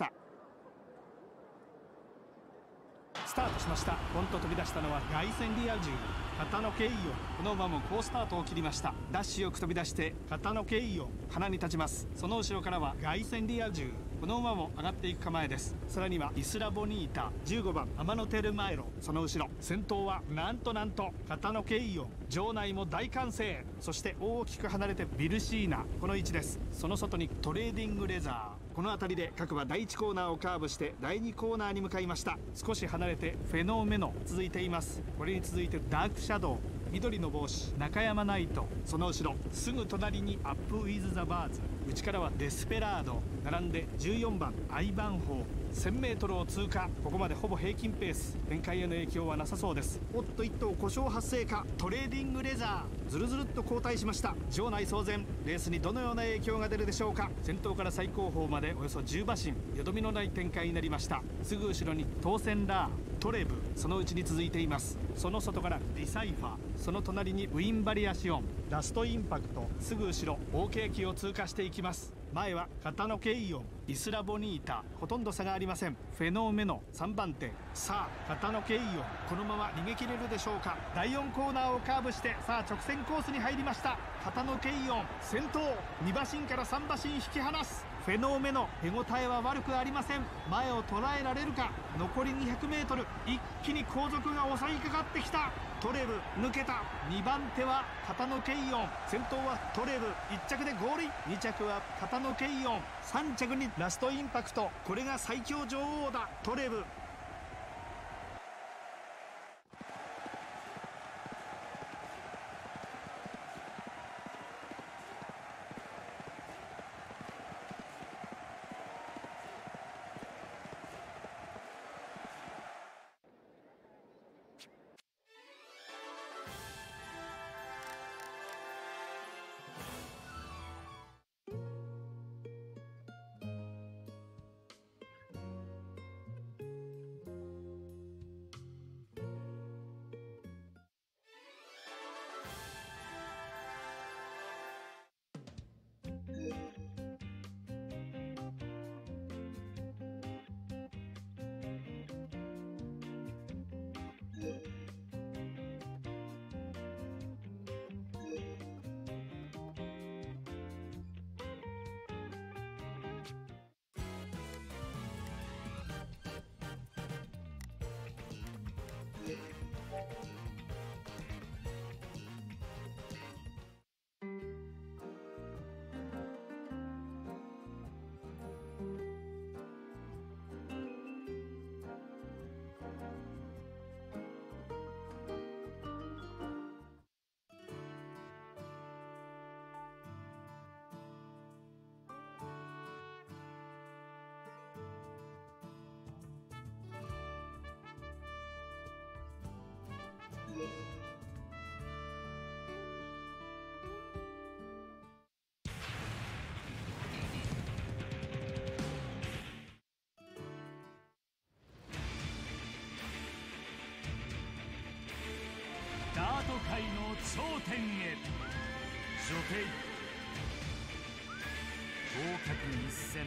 スタートしました。ポンと飛び出したのは凱旋リア充片野圭イオン。この馬も好スタートを切りました。ダッシュよく飛び出して片野圭イオン鼻に立ちます。その後ろからは凱旋リア充。この馬も上がっていく構えです。さらにはイスラボニータじゅうごばんアマノテルマエロ。その後ろ先頭はなんとなんと片野圭イオン。場内も大歓声。そして大きく離れてビルシーナ。この位置です。その外にトレーディングレザー。この辺りで各馬だいいちコーナーをカーブしてだいにコーナーに向かいました。少し離れてフェノーメノ続いています。これに続いてダークシャドウ、緑の帽子中山ナイト。その後ろすぐ隣にアップウィズザバーズ内からはデスペラード、並んでじゅうよんばんアイバンホー。 せんメートルを通過。ここまでほぼ平均ペース。展開への影響はなさそうです。おっといっ頭故障発生か。トレーディングレザーずるずるっと後退しました。場内騒然。レースにどのような影響が出るでしょうか。先頭から最後方までおよそじゅう馬身、よどみのない展開になりました。すぐ後ろに当選ラー、トレブ、そのうちに続いています。その外からディサイファー、その隣にウィンバリアシオン、ラストインパクト、すぐ後ろ オーケー 機を通過していきます。前はカタノケイオン、イスラボニータ、ほとんど差がありません。フェノーメノさんばん手。さあカタノケイオン、このまま逃げ切れるでしょうか。だいよんコーナーをカーブして、さあ直線コースに入りました。カタノケイオン先頭、に馬身からさん馬身引き離す。フェノーメノ手応えは悪くありません。前を捉えられるか。残り にひゃくメートル、 一気に後続が襲いかかってきた。トレブ抜けた。にばん手はカタノケイオン、先頭はトレブ、いっ着で合輪。に着はカタノケイオン、さん着にラストインパクト。これが最強女王だ。トレブ。 ダート界の頂点へ。所定合格一戦。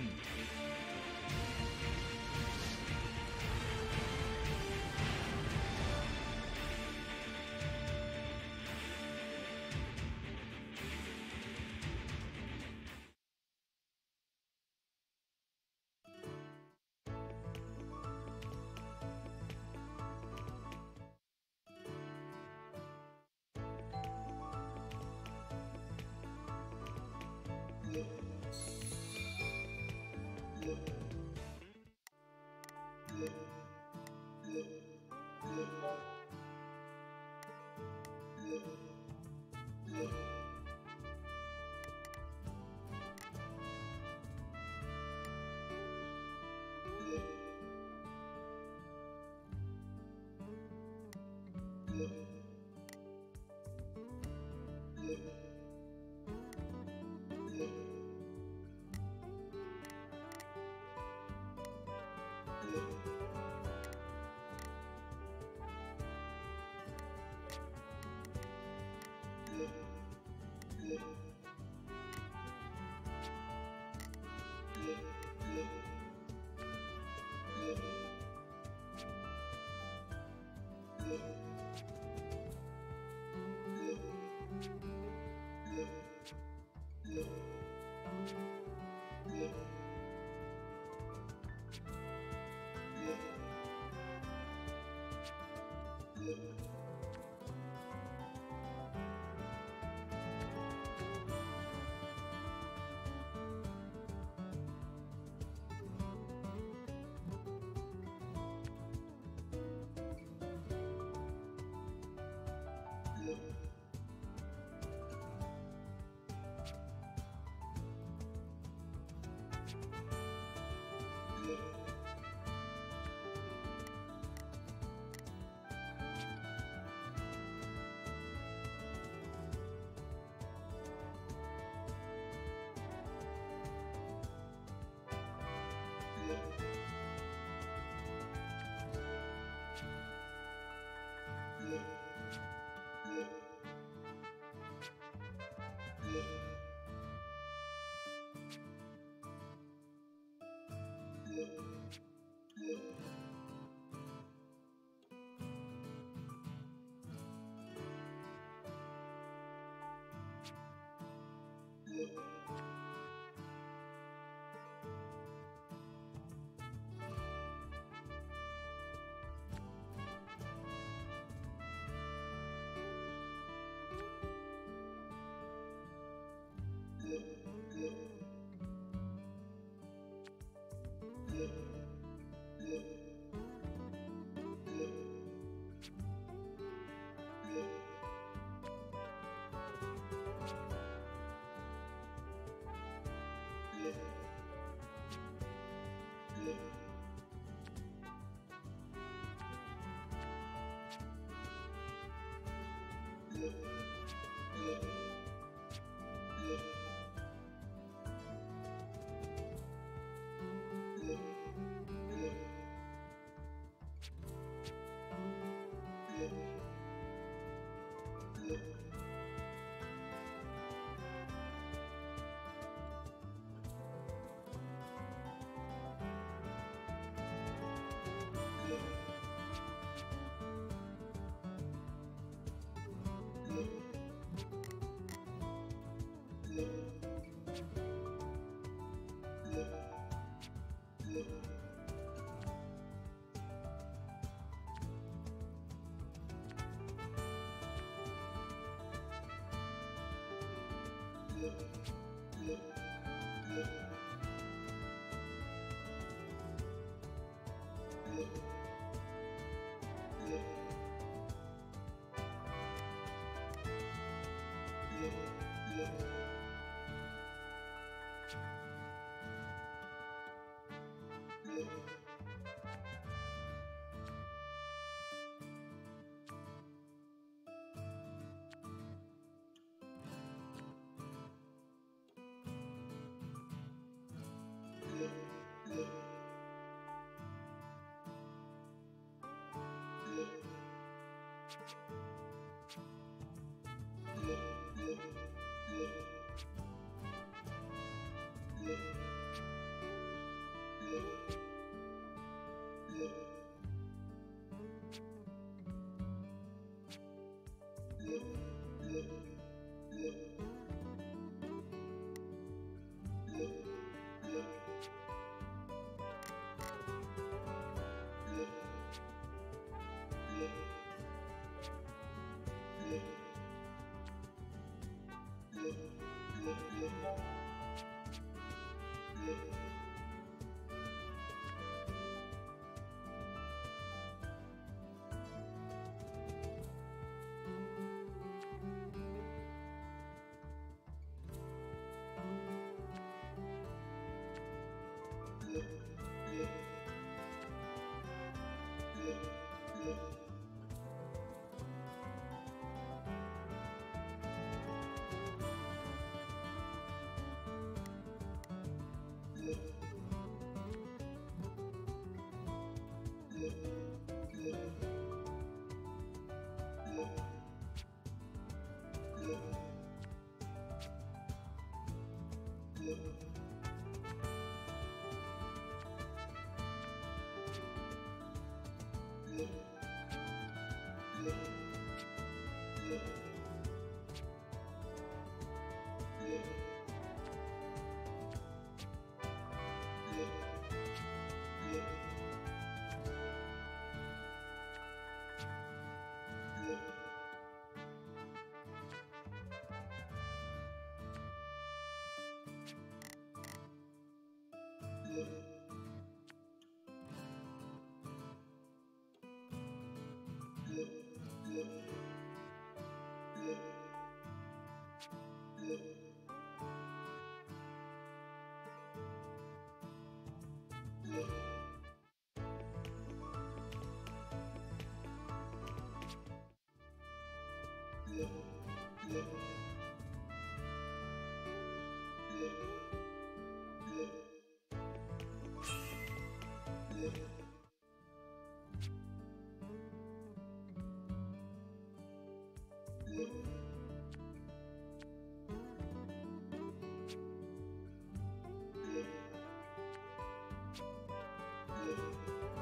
you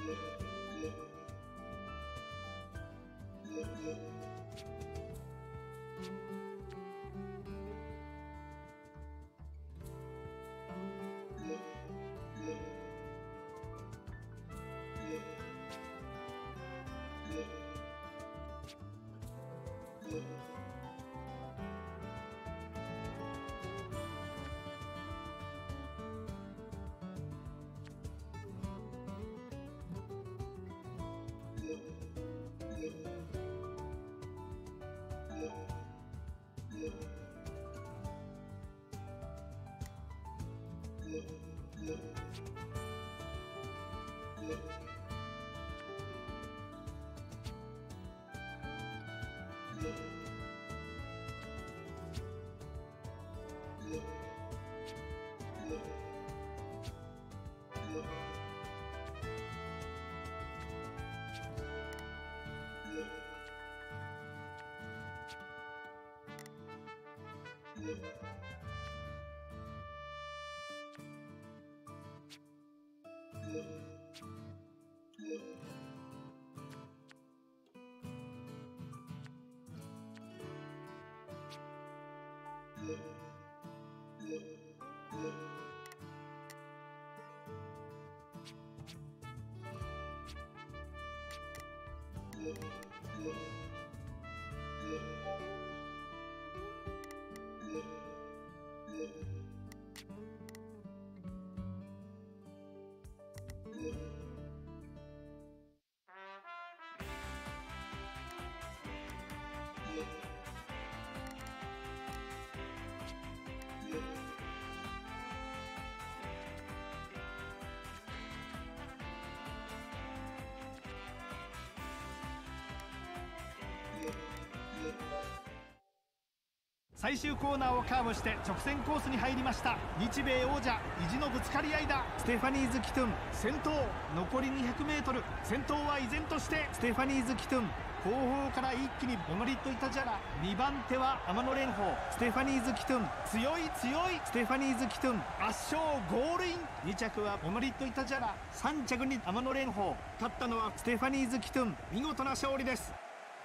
最終コーナーをカーブして直線コースに入りました。日米王者意地のぶつかり合いだ。ステファニーズ・キトゥン先頭、残り にひゃくメートル。 先頭は依然としてステファニーズ・キトゥン。後方から一気にオノリット・イタジャラ。にばん手は天野蓮舫。ステファニーズ・キトゥン強い強い。ステファニーズ・キトゥン圧勝ゴールイン。に着はオノリット・イタジャラ。さん着に天野蓮舫。勝ったのはステファニーズ・キトゥン。見事な勝利です。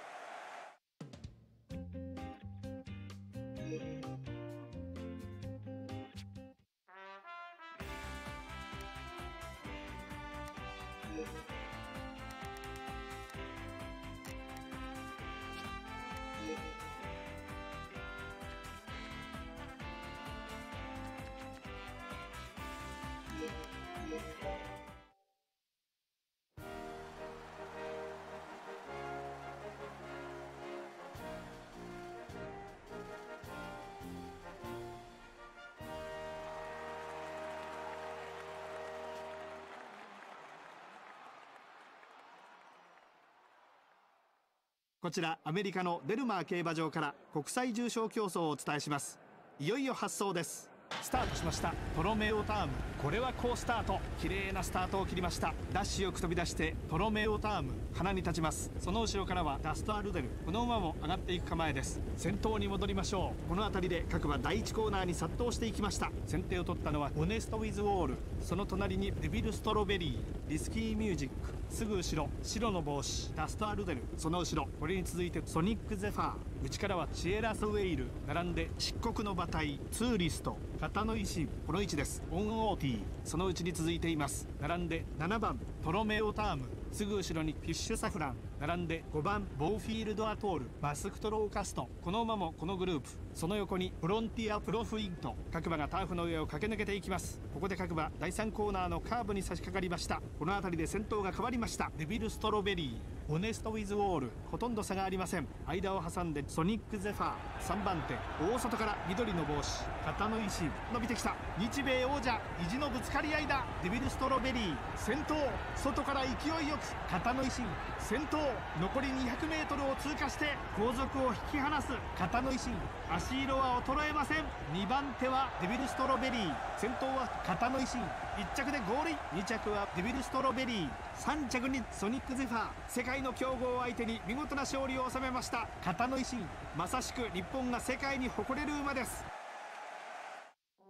こちらアメリカのデルマー競馬場から国際重賞競争をお伝えします。いよいよ発走です。スタートしました。トロメオターム、これは好スタート。綺麗なスタートを切りました。ダッシュよく飛び出してトロメオターム鼻に立ちます。その後ろからはダストアルデル。この馬も上がっていく構えです。先頭に戻りましょう。この辺りで各馬だいいちコーナーに殺到していきました。先手を取ったのはオネストウィズウォール、その隣にデビルストロベリー、リスキーミュージック、すぐ後ろ白の帽子ダストアルデル、その後ろこれに続いてソニックゼファー、内からはシエラスウェイル、並んで漆黒の馬体ツーリスト、片の石、この位置です。オンオーティー、そのうちに続いています。並んでななばんトロメオターム、すぐ後ろにフィッシュサフラン、並んでごばんボーフィールドアトール、マスクトローカスト、この馬もこのグループ。その横にフロンティアプロフイント、各馬がターフの上を駆け抜けていきます。ここで各馬だいさんコーナーのカーブに差し掛かりました。この辺りで先頭が変わりました。デビルストロベリー、オネストウィズウォール、ほとんど差がありません。間を挟んでソニックゼファー、さんばん手大外から緑の帽子片の石、伸びてきた。日米王者意地のぶつかり合いだ。デビルストロベリー先頭、外から勢いよく片の石先頭、残り にひゃくメートル を通過して後続を引き離す片の石、足色は衰えません。にばん手はデビルストロベリー、先頭は片の石、いっ着でゴールイン。に着はデビルストロベリー、さん着にソニックゼファー。世界の強豪を相手に見事な勝利を収めました片の石、まさしく日本が世界に誇れる馬です。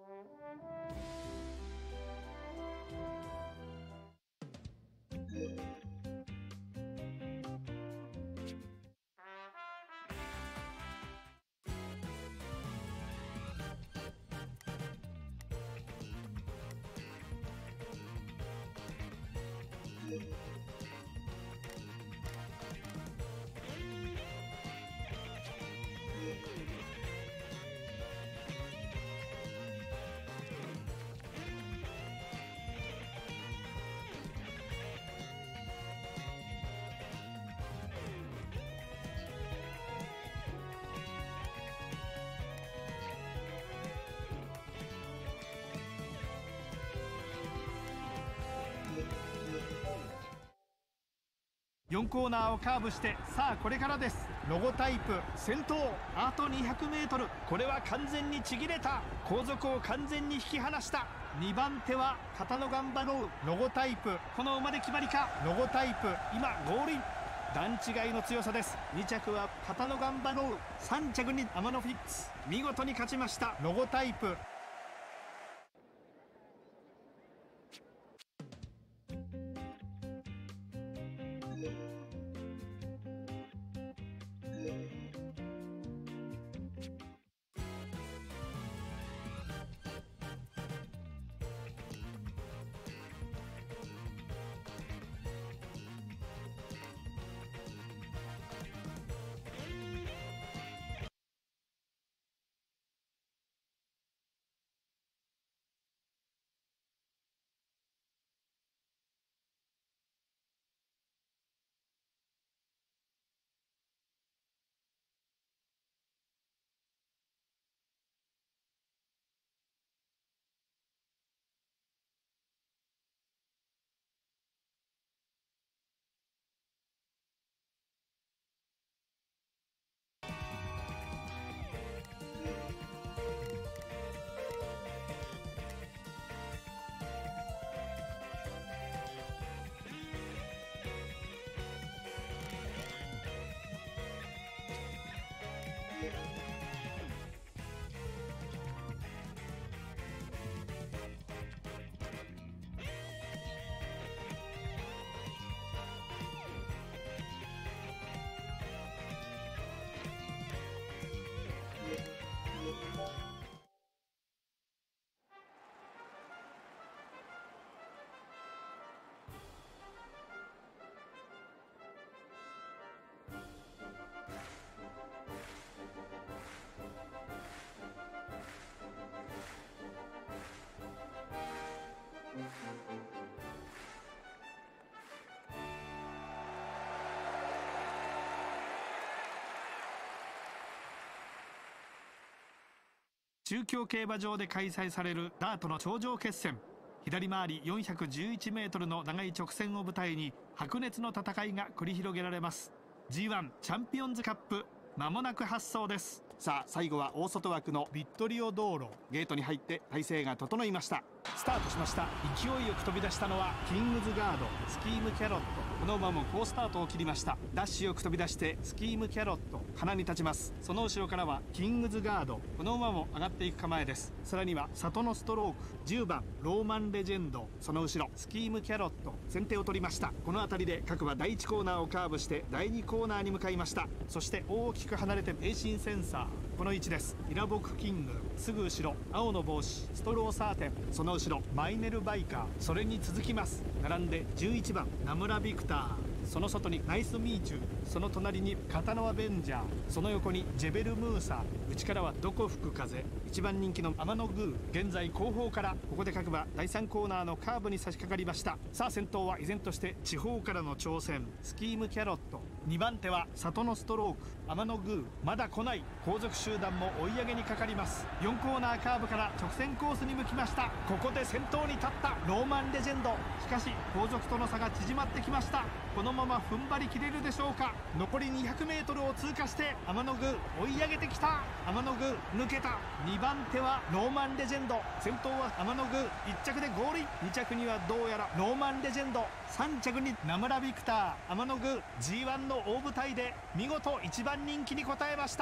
Yeah. よんコーナーをカーブして、さあこれからです。ロゴタイプ先頭、あと にひゃくメートル。 これは完全にちぎれた。後続を完全に引き離した。にばん手は片野ガンバロウ。ロゴタイプ、この馬で決まりか。ロゴタイプ今合輪、段違いの強さです。に着は片野ガンバロウ、さん着に天野フィックス。見事に勝ちましたロゴタイプ。中京競馬場で開催されるダートの頂上決戦。左回りよんひゃくじゅういちメートルの長い直線を舞台に白熱の戦いが繰り広げられます。 ジーワン チャンピオンズカップ、まもなく発走です。さあ最後は大外枠のビットリオ道路。ゲートに入って体勢が整いました。スタートしました。勢いよく飛び出したのはキングズガード、スキームキャロット。この馬も好スタートを切りました。ダッシュよく飛び出してスキームキャロット、鼻に立ちます。その後ろからはキングズガード、この馬も上がっていく構えです。さらには里のストローク、じゅうばんローマンレジェンド、その後ろスキームキャロット、先手を取りました。この辺りで各馬だいいちコーナーをカーブしてだいにコーナーに向かいました。そして大きく離れて栄心センサー、この位置です。イラボクキング、すぐ後ろ青の帽子ストローサーテン、その後ろマイネルバイカー、それに続きます。並んでじゅういちばんナムラビクター、その外にナイスミーチュー、その隣にカタノアベンジャー、その横にジェベルムーサ、内からはどこ吹く風、いちばん人気の天のグー。現在後方からここで各馬だいさんコーナーのカーブに差し掛かりました。さあ先頭は依然として地方からの挑戦、スキームキャロット。にばん手は里のストローク、天のグー、まだ来ない。後続集団も追い上げにかかります。よんコーナーカーブから直線コースに向きました。ここで先頭に立ったローマンレジェンド、しかし後続との差が縮まってきました。このまま踏ん張り切れるでしょうか。残り にひゃくメートル を通過して天のグー追い上げてきた。天のグー抜けた。にばん手はローマンレジェンド、先頭は天のグー、いっ着で合輪。に着にはどうやらローマンレジェンド、さん着にナムラビクター。天のグー ジーワン の大舞台で見事いちばん人気に応えました。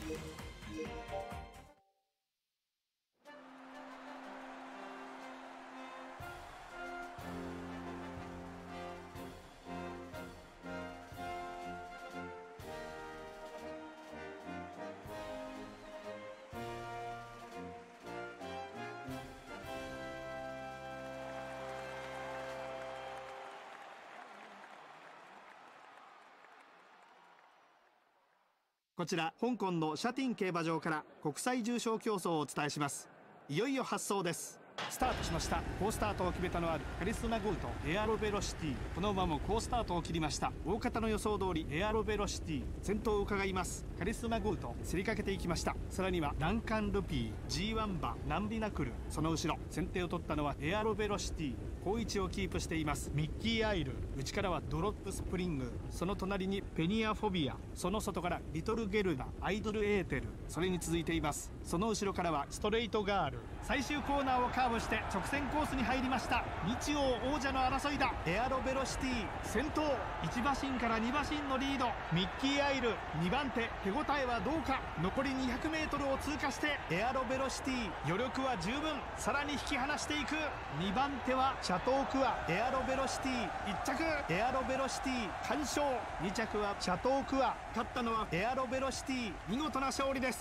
こちら香港のシャティン競馬場から国際重賞競争をお伝えします。いよいよ発走です。スタートしました。好スタートを決めたのはカリスマゴールドエアロベロシティ。この馬も好スタートを切りました。大方の予想通りエアロベロシティ先頭を伺います。カリスマゴールド競りかけていきました。さらにはランカンルピー ジーワン 馬ナンビナクル、その後ろ先手を取ったのはエアロベロシティ。好位置をキープしています。ミッキーアイル、内からはドロップスプリング、その隣にペニアフォビア、その外からリトルゲルダ、アイドルエーテル、それに続いています。その後ろからはストレートガール。最終コーナーをカーブして直線コースに入りました。日王王者の争いだ。エアロベロシティ先頭、いち馬身からに馬身のリード。ミッキーアイルにばん手、手応えはどうか。残り にひゃくメートル を通過してエアロベロシティ余力は十分、さらに引き離していく。にばん手はシャトークワエアロベロシティいっ着、エアロベロシティ完勝。に着はシャトークワ、勝ったのはエアロベロシティ。見事な勝利です。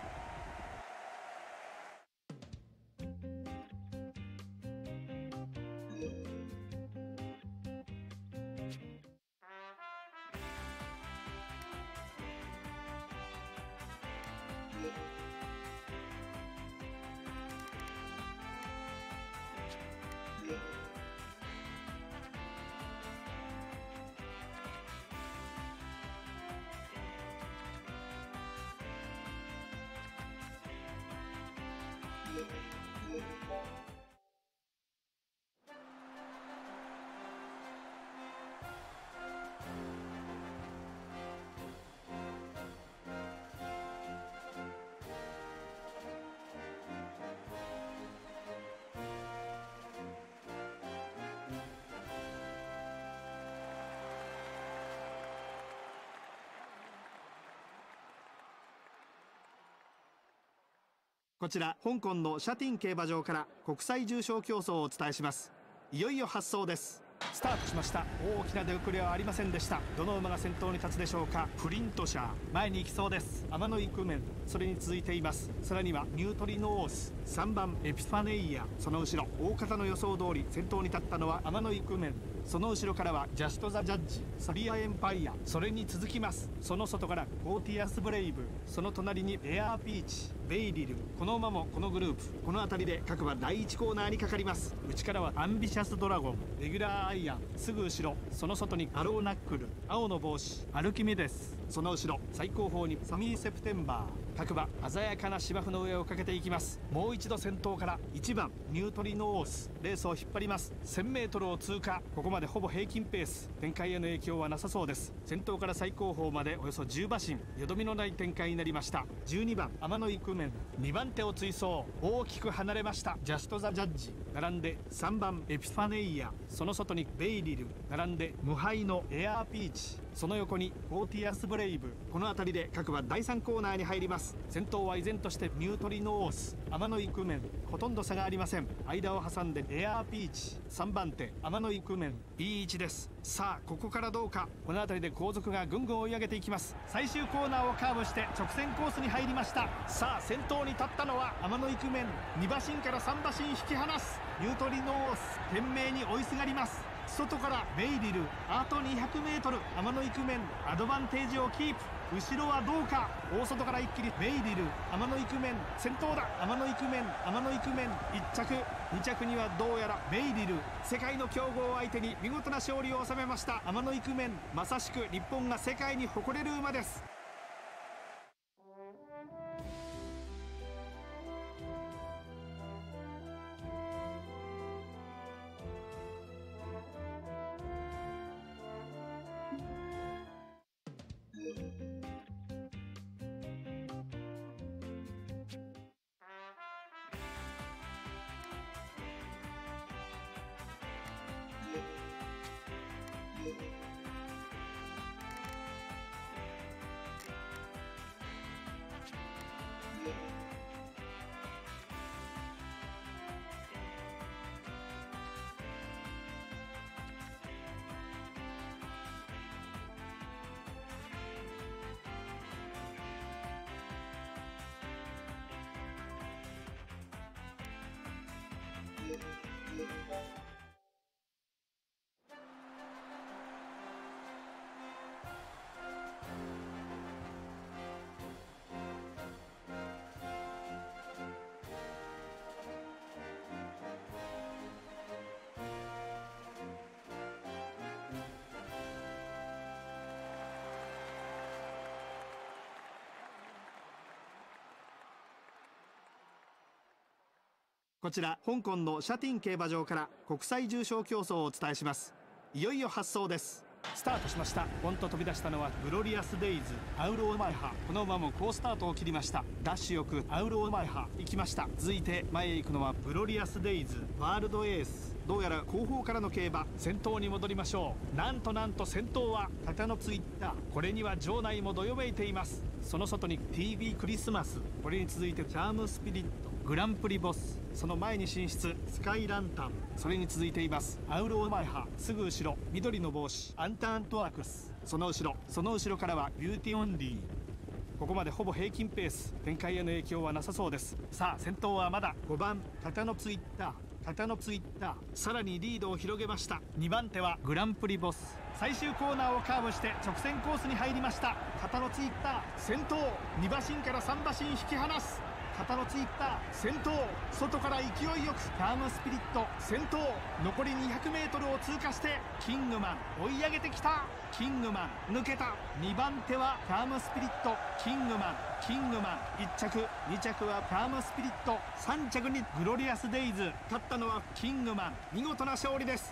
こちら香港のシャティン競馬場から国際重賞競争をお伝えします。いよいよ発走です。スタートしました。大きな出遅れはありませんでした。どの馬が先頭に立つでしょうか。プリントシャー前に行きそうです。天のイクメン、それに続いています。さらにはニュートリノース、さんばんエピファネイア、その後ろ大方の予想通り先頭に立ったのは天のイクメン。その後ろからはジャスト・ザ・ジャッジ、サビア・エンパイア、それに続きます。その外からゴーティアス・ブレイブ、その隣にエアーピーチ、ベイリル、この馬もこのグループ。この辺りで各馬だいいちコーナーにかかります。内からはアンビシャス・ドラゴン、レギュラー・アイアン、すぐ後ろその外にアローナックル、青の帽子アルキメデス、その後ろ最後方にサミー・セプテンバー。各馬鮮やかな芝生の上をかけていきます。もう一度先頭からいちばんニュートリノース、レースを引っ張ります。 せんメートル を通過。ここまでほぼ平均ペース、展開への影響はなさそうです。先頭から最後方までおよそじゅう馬身、よどみのない展開になりました。じゅうにばん天のイクメン、にばん手を追走、大きく離れました。ジャスト・ザ・ジャッジ並んでさんばんエピファネイア、その外にベイリル並んで無敗のエアーピーチ、その横にゴーティアス・ブレイブ。この辺りで各馬だいさんコーナーに入ります。先頭は依然としてニュートリノース、天のイクメン、ほとんど差がありません。間を挟んでエアーピーチ、さんばん手天のイクメン ビーワン です。さあここからどうか。この辺りで後続がぐんぐん追い上げていきます。最終コーナーをカーブして直線コースに入りました。さあ先頭に立ったのは天のイクメン、に馬身からさん馬身引き離す。ニュートリノース懸命に追いすがります。外からベイリル、あと にひゃくメートル、天のイクメンアドバンテージをキープ。後ろはどうか。大外から一気にベイリル、天のイクメン先頭だ。天のイクメン天のイクメンいっ着、に着にはどうやらベイリル。世界の強豪を相手に見事な勝利を収めました天のイクメン。まさしく日本が世界に誇れる馬です。 こちら香港のシャティン競馬場から国際重賞競争をお伝えします。いよいよ発走です。スタートしました。ポンと飛び出したのはグロリアスデイズ、アウローマイハ。この馬も好スタートを切りました。ダッシュよくアウローマイハ行きました。続いて前へ行くのはグロリアスデイズ、ワールドエース。どうやら後方からの競馬、先頭に戻りましょう。なんとなんと先頭は型のついた。これには場内もどよめいています。その外に ティービー クリスマス、これに続いてチャームスピリット、グランプリボス、その前に進出スカイランタン、それに続いていますアウローマイハ。すぐ後ろ緑の帽子アンターントワークス、その後ろその後ろからはビューティーオンリー。ここまでほぼ平均ペース、展開への影響はなさそうです。さあ先頭はまだごばん型のツイッター、型のツイッター、さらにリードを広げました。にばん手はグランプリボス。最終コーナーをカーブして直線コースに入りました。型のツイッター先頭、に馬身からさん馬身引き離す。型のツイッター先頭、外から勢いよくタームスピリット先頭、残り にひゃくメートル を通過してキングマン追い上げてきた。キングマン抜けた。にばん手はタームスピリット、キングマンキングマンいっ着、に着はタームスピリット、さん着にグロリアスデイズ。勝ったのはキングマン。見事な勝利です。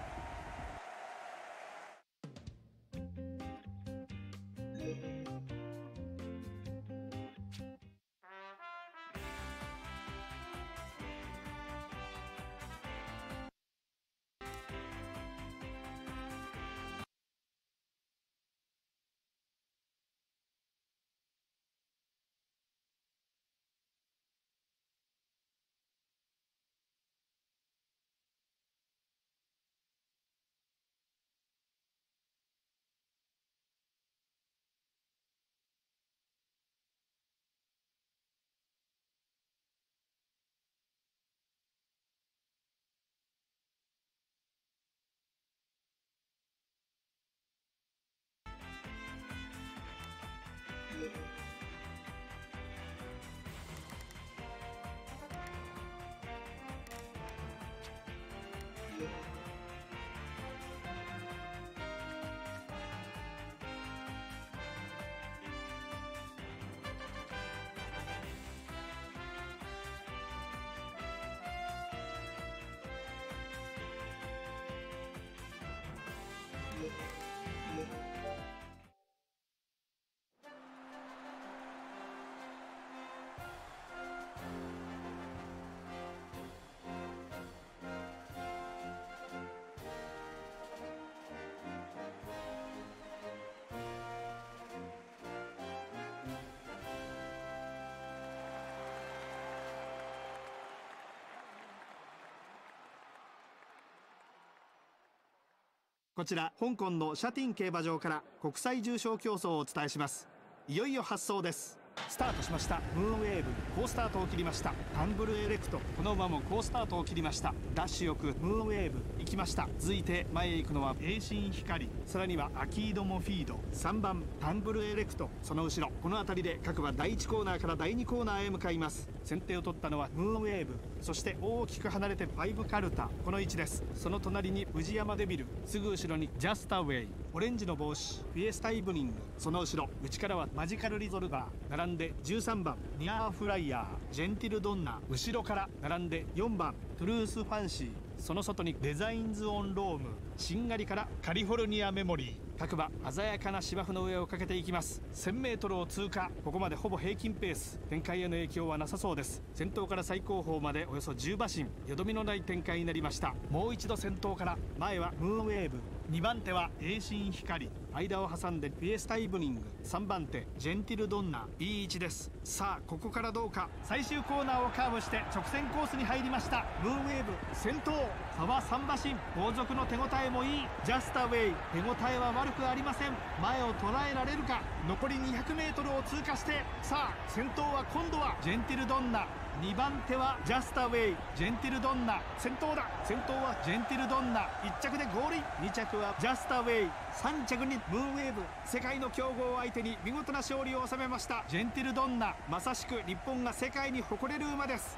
こちら香港のシャティン競馬場から国際重賞競争をお伝えします。いよいよ発走です。スタートしました。ムーンウェーブ好スタートを切りました。タンブルエレクト、この馬も好スタートを切りました。ダッシュよくムーンウェーブ行きました。続いて前へ行くのは栄心光、さらにはアキードモフィード、さんばんタンブルエレクト、その後ろこの辺りで各馬だいいちコーナーからだいにコーナーへ向かいます。先手を取ったのはムーンウェーブ、そして大きく離れてファイブカルタ、この位置です。その隣に宇治山デビル、すぐ後ろにジャスタウェイ、オレンジの帽子フィエスタイブニング、その後ろ内からはマジカルリゾルバー、並んでじゅうさんばんニアーフライヤー、ジェンティルドンナ、後ろから並んでよんばんトゥルースファンシー、その外にデザインズオンローム、しんがりからカリフォルニアメモリー。各馬鮮やかな芝生の上をかけていきます。 せんメートル を通過、ここまでほぼ平均ペース、展開への影響はなさそうです。先頭から最後方までおよそじゅう馬身、よどみのない展開になりました。もう一度先頭から、前はムーンウェーブ、にばん手は栄心光、間を挟んでフィエスタイブニング、さんばん手ジェンティルドンナ、いい位置です。さあここからどうか。最終コーナーをカーブして直線コースに入りました。ムーンウェーブ先頭、差はさん馬身、後続の手応えもいい。ジャスタウェイ手応えは悪くありません。前を捉えられるか。残り にひゃくメートル を通過して、さあ先頭は今度はジェンティルドンナ、にばん手はジャスタウェイ、ジェンティルドンナ先頭だ。先頭はジェンティルドンナ、いっ着でゴールイン、に着はジャスタウェイ、さん着にムーンウェーブ。世界の強豪を相手に見事な勝利を収めましたジェンティルドンナ。まさしく日本が世界に誇れる馬です。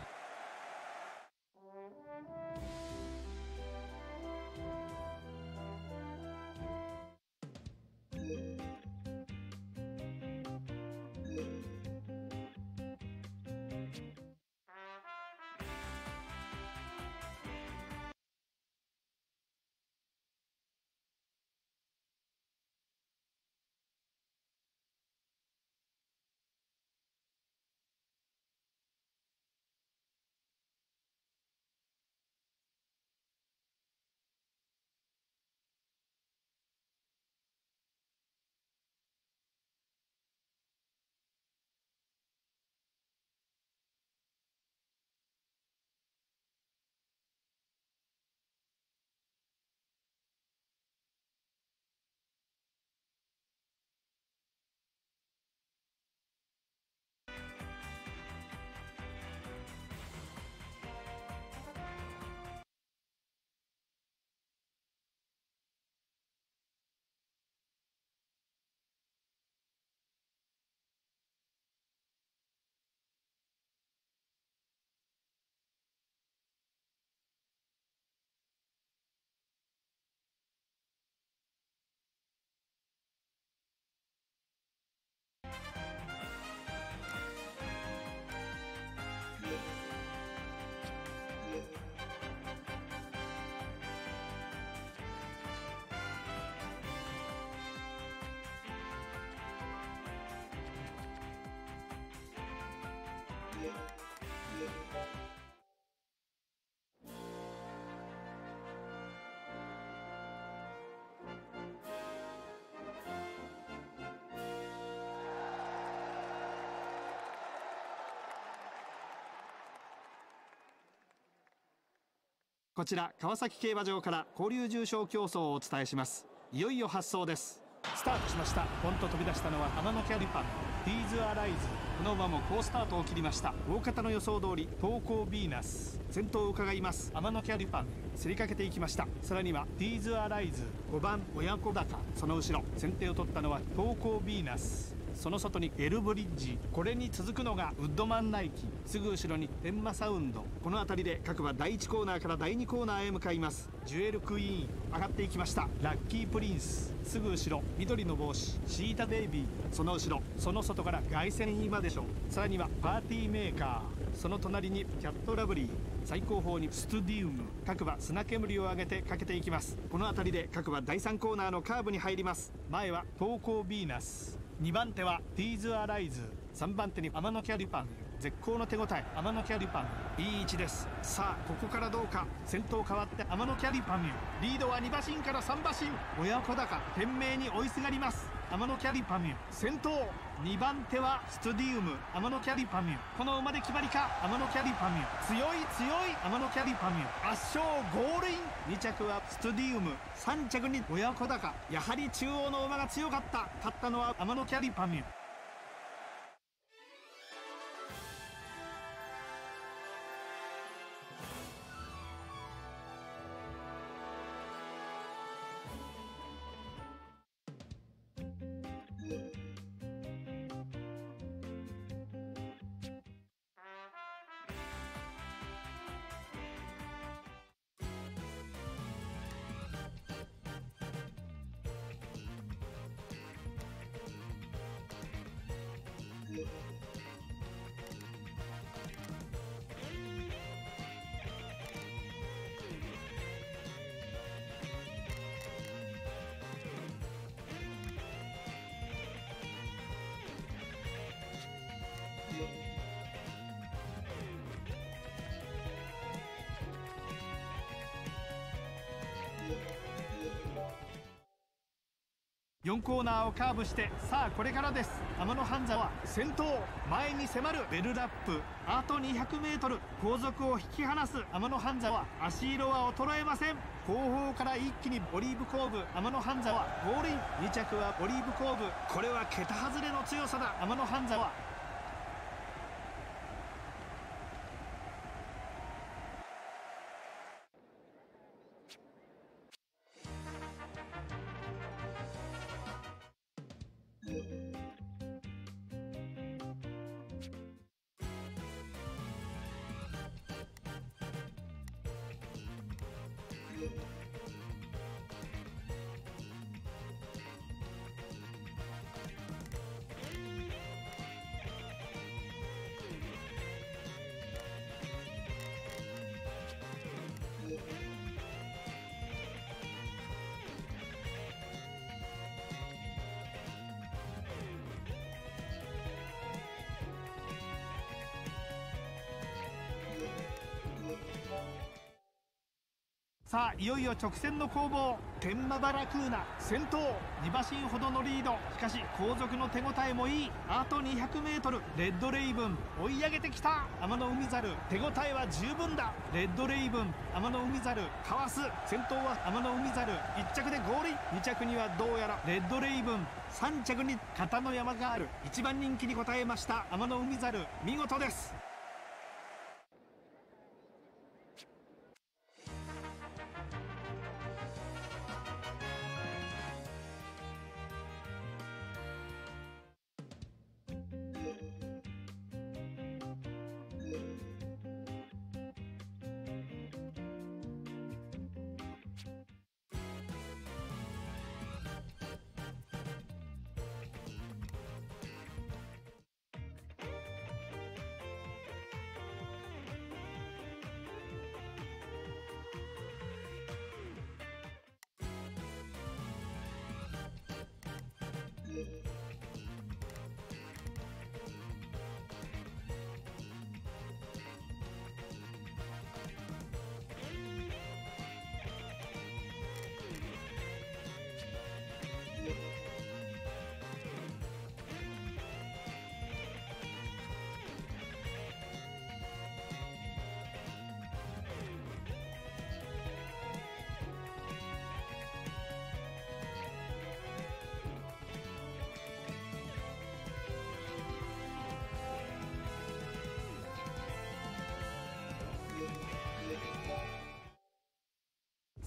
こちら川崎競馬場から交流重賞競争をお伝えします。いよいよ発走です。スタートしました。ポンと飛び出したのは天野キャリパンティーズアライズ。この馬も好スタートを切りました。大方の予想通り東光ヴィーナス先頭を伺います。天野キャリパン競りかけていきました。さらにはティーズアライズ、ごばん親子鷹、その後ろ先手を取ったのは東光ヴィーナス、その外にエルブリッジ、これに続くのがウッドマンナイキ、すぐ後ろに天馬サウンド。この辺りで各馬だいいちコーナーからだいにコーナーへ向かいます。ジュエルクイーン上がっていきました。ラッキープリンス、すぐ後ろ緑の帽子シータベイビー、その後ろその外から凱旋今でしょ。さらにはパーティーメーカー、その隣にキャットラブリー、最後方にストゥディウム。各馬砂煙を上げてかけていきます。この辺りで各馬だいさんコーナーのカーブに入ります。前は東光ヴィーナス、にばん手はティーズアライズ、さんばん手に天野キャリパン、絶好の手応え天野キャリパン、いい位置です。さあここからどうか。先頭変わって天野キャリパンへ、リードはに馬身からさん馬身、親子鷹懸命に追いすがります。天野キャリパンへ先頭、にばん手はストゥディウム、天野キャリパンへ、この馬で決まりか。天野キャリパンへ強い強い天野キャリパンへ圧勝ゴールイン。に着はストゥディウム、さん着に親子鷹、やはり中央の馬が強かった。勝ったのは天野キャリパンへ。よんコーナーをカーブして、さあこれからです。天野半沢先頭、前に迫るベルラップ、あと にひゃくメートル 後続を引き離す天野半沢、足色は衰えません。後方から一気にオリーブコーブ、天野半沢ゴールイン。に着はオリーブコーブ、これは桁外れの強さだ天野半沢。さあいよいよ直線の攻防。天馬バラクーナ先頭、に馬身ほどのリード。しかし後続の手応えもいい。あと にひゃくメートル レッドレイブン追い上げてきた。天野海猿手応えは十分だ。レッドレイブン天野海猿かわす。先頭は天野海猿、いっ着でゴールイン。に着にはどうやらレッドレイブン、さん着に片野山がある。いちばん人気に応えました天野海猿、見事です。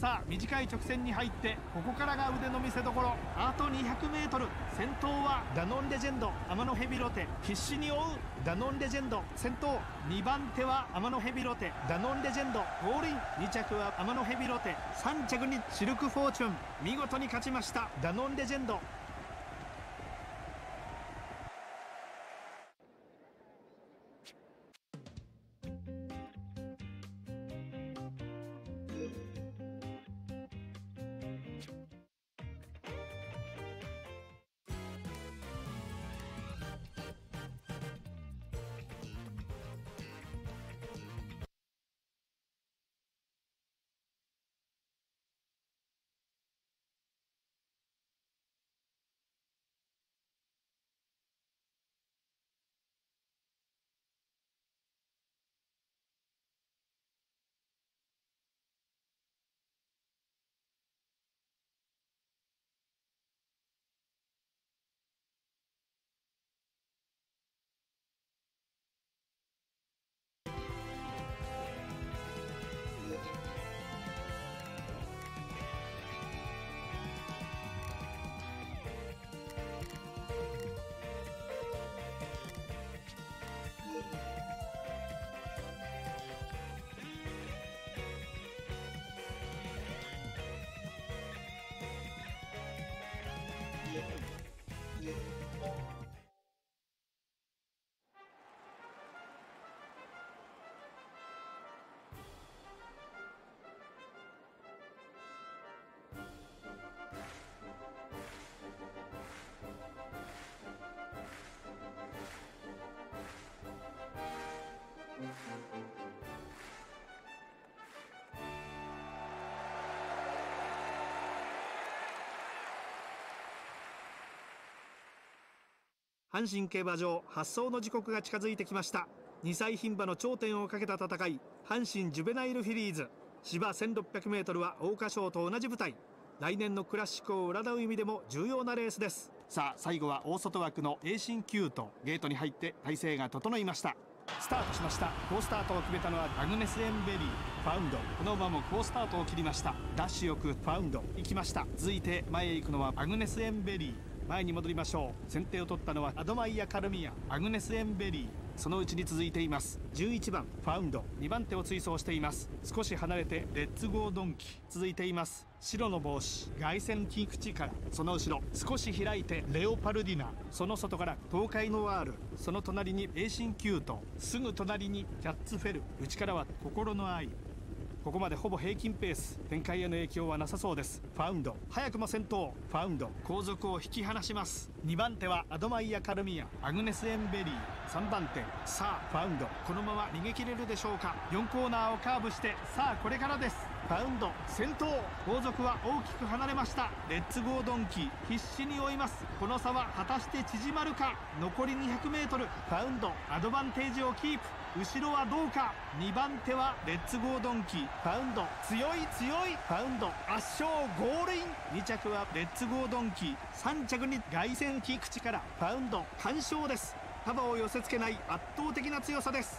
さあ短い直線に入ってここからが腕の見せ所。あと にひゃくメートル、 先頭はダノンレジェンド天野ヘビロテ、必死に追うダノンレジェンド先頭。にばん手は天野ヘビロテ、ダノンレジェンドゴールイン。に着は天野ヘビロテ、さん着にシルクフォーチュン。見事に勝ちましたダノンレジェンド。阪神競馬場発走の時刻が近づいてきました。にさい牝馬の頂点をかけた戦い、阪神ジュベナイルフィリーズ。芝 せんろっぴゃくメートル は桜花賞と同じ舞台。来年のクラシックを占う意味でも重要なレースです。さあ最後は大外枠の栄進きゅうとゲートに入って体勢が整いました。スタートしました。好スタートを決めたのはアグネス・エンベリー、ファウンド。この馬も好スタートを切りました。ダッシュよくファウンド行きました。続いて前へ行くのはアグネス・エンベリー。前に戻りましょう。先手を取ったのはアドマイヤ・カルミア、アグネス・エンベリー。そのうちに続いていますじゅういちばんファウンド、にばん手を追走しています。少し離れてレッツゴードンキ続いています。白の帽子凱旋キクチから、その後ろ少し開いてレオパルディナ、その外から東海ノワール、その隣に栄進キュート、すぐ隣にキャッツフェル、内からは心の愛。ここまでほぼ平均ペース、展開への影響はなさそうです。ファウンド早くも先頭、ファウンド後続を引き離します。にばん手はアドマイヤ・カルミア、アグネス・エンベリー。さんばん手さあファウンド、このまま逃げ切れるでしょうか。よんコーナーをカーブしてさあこれからです。ファウンド先頭、後続は大きく離れました。レッツゴードンキ必死に追います。この差は果たして縮まるか。残り にひゃくメートル、ファウンドアドバンテージをキープ。後ろはどうか。にばん手はレッツゴードンキ、ファウンド強い強い、ファウンド圧勝ゴールイン。に着はレッツゴードンキ、さん着に凱旋キ口からファウンド完勝です。束を寄せ付けない圧倒的な強さです。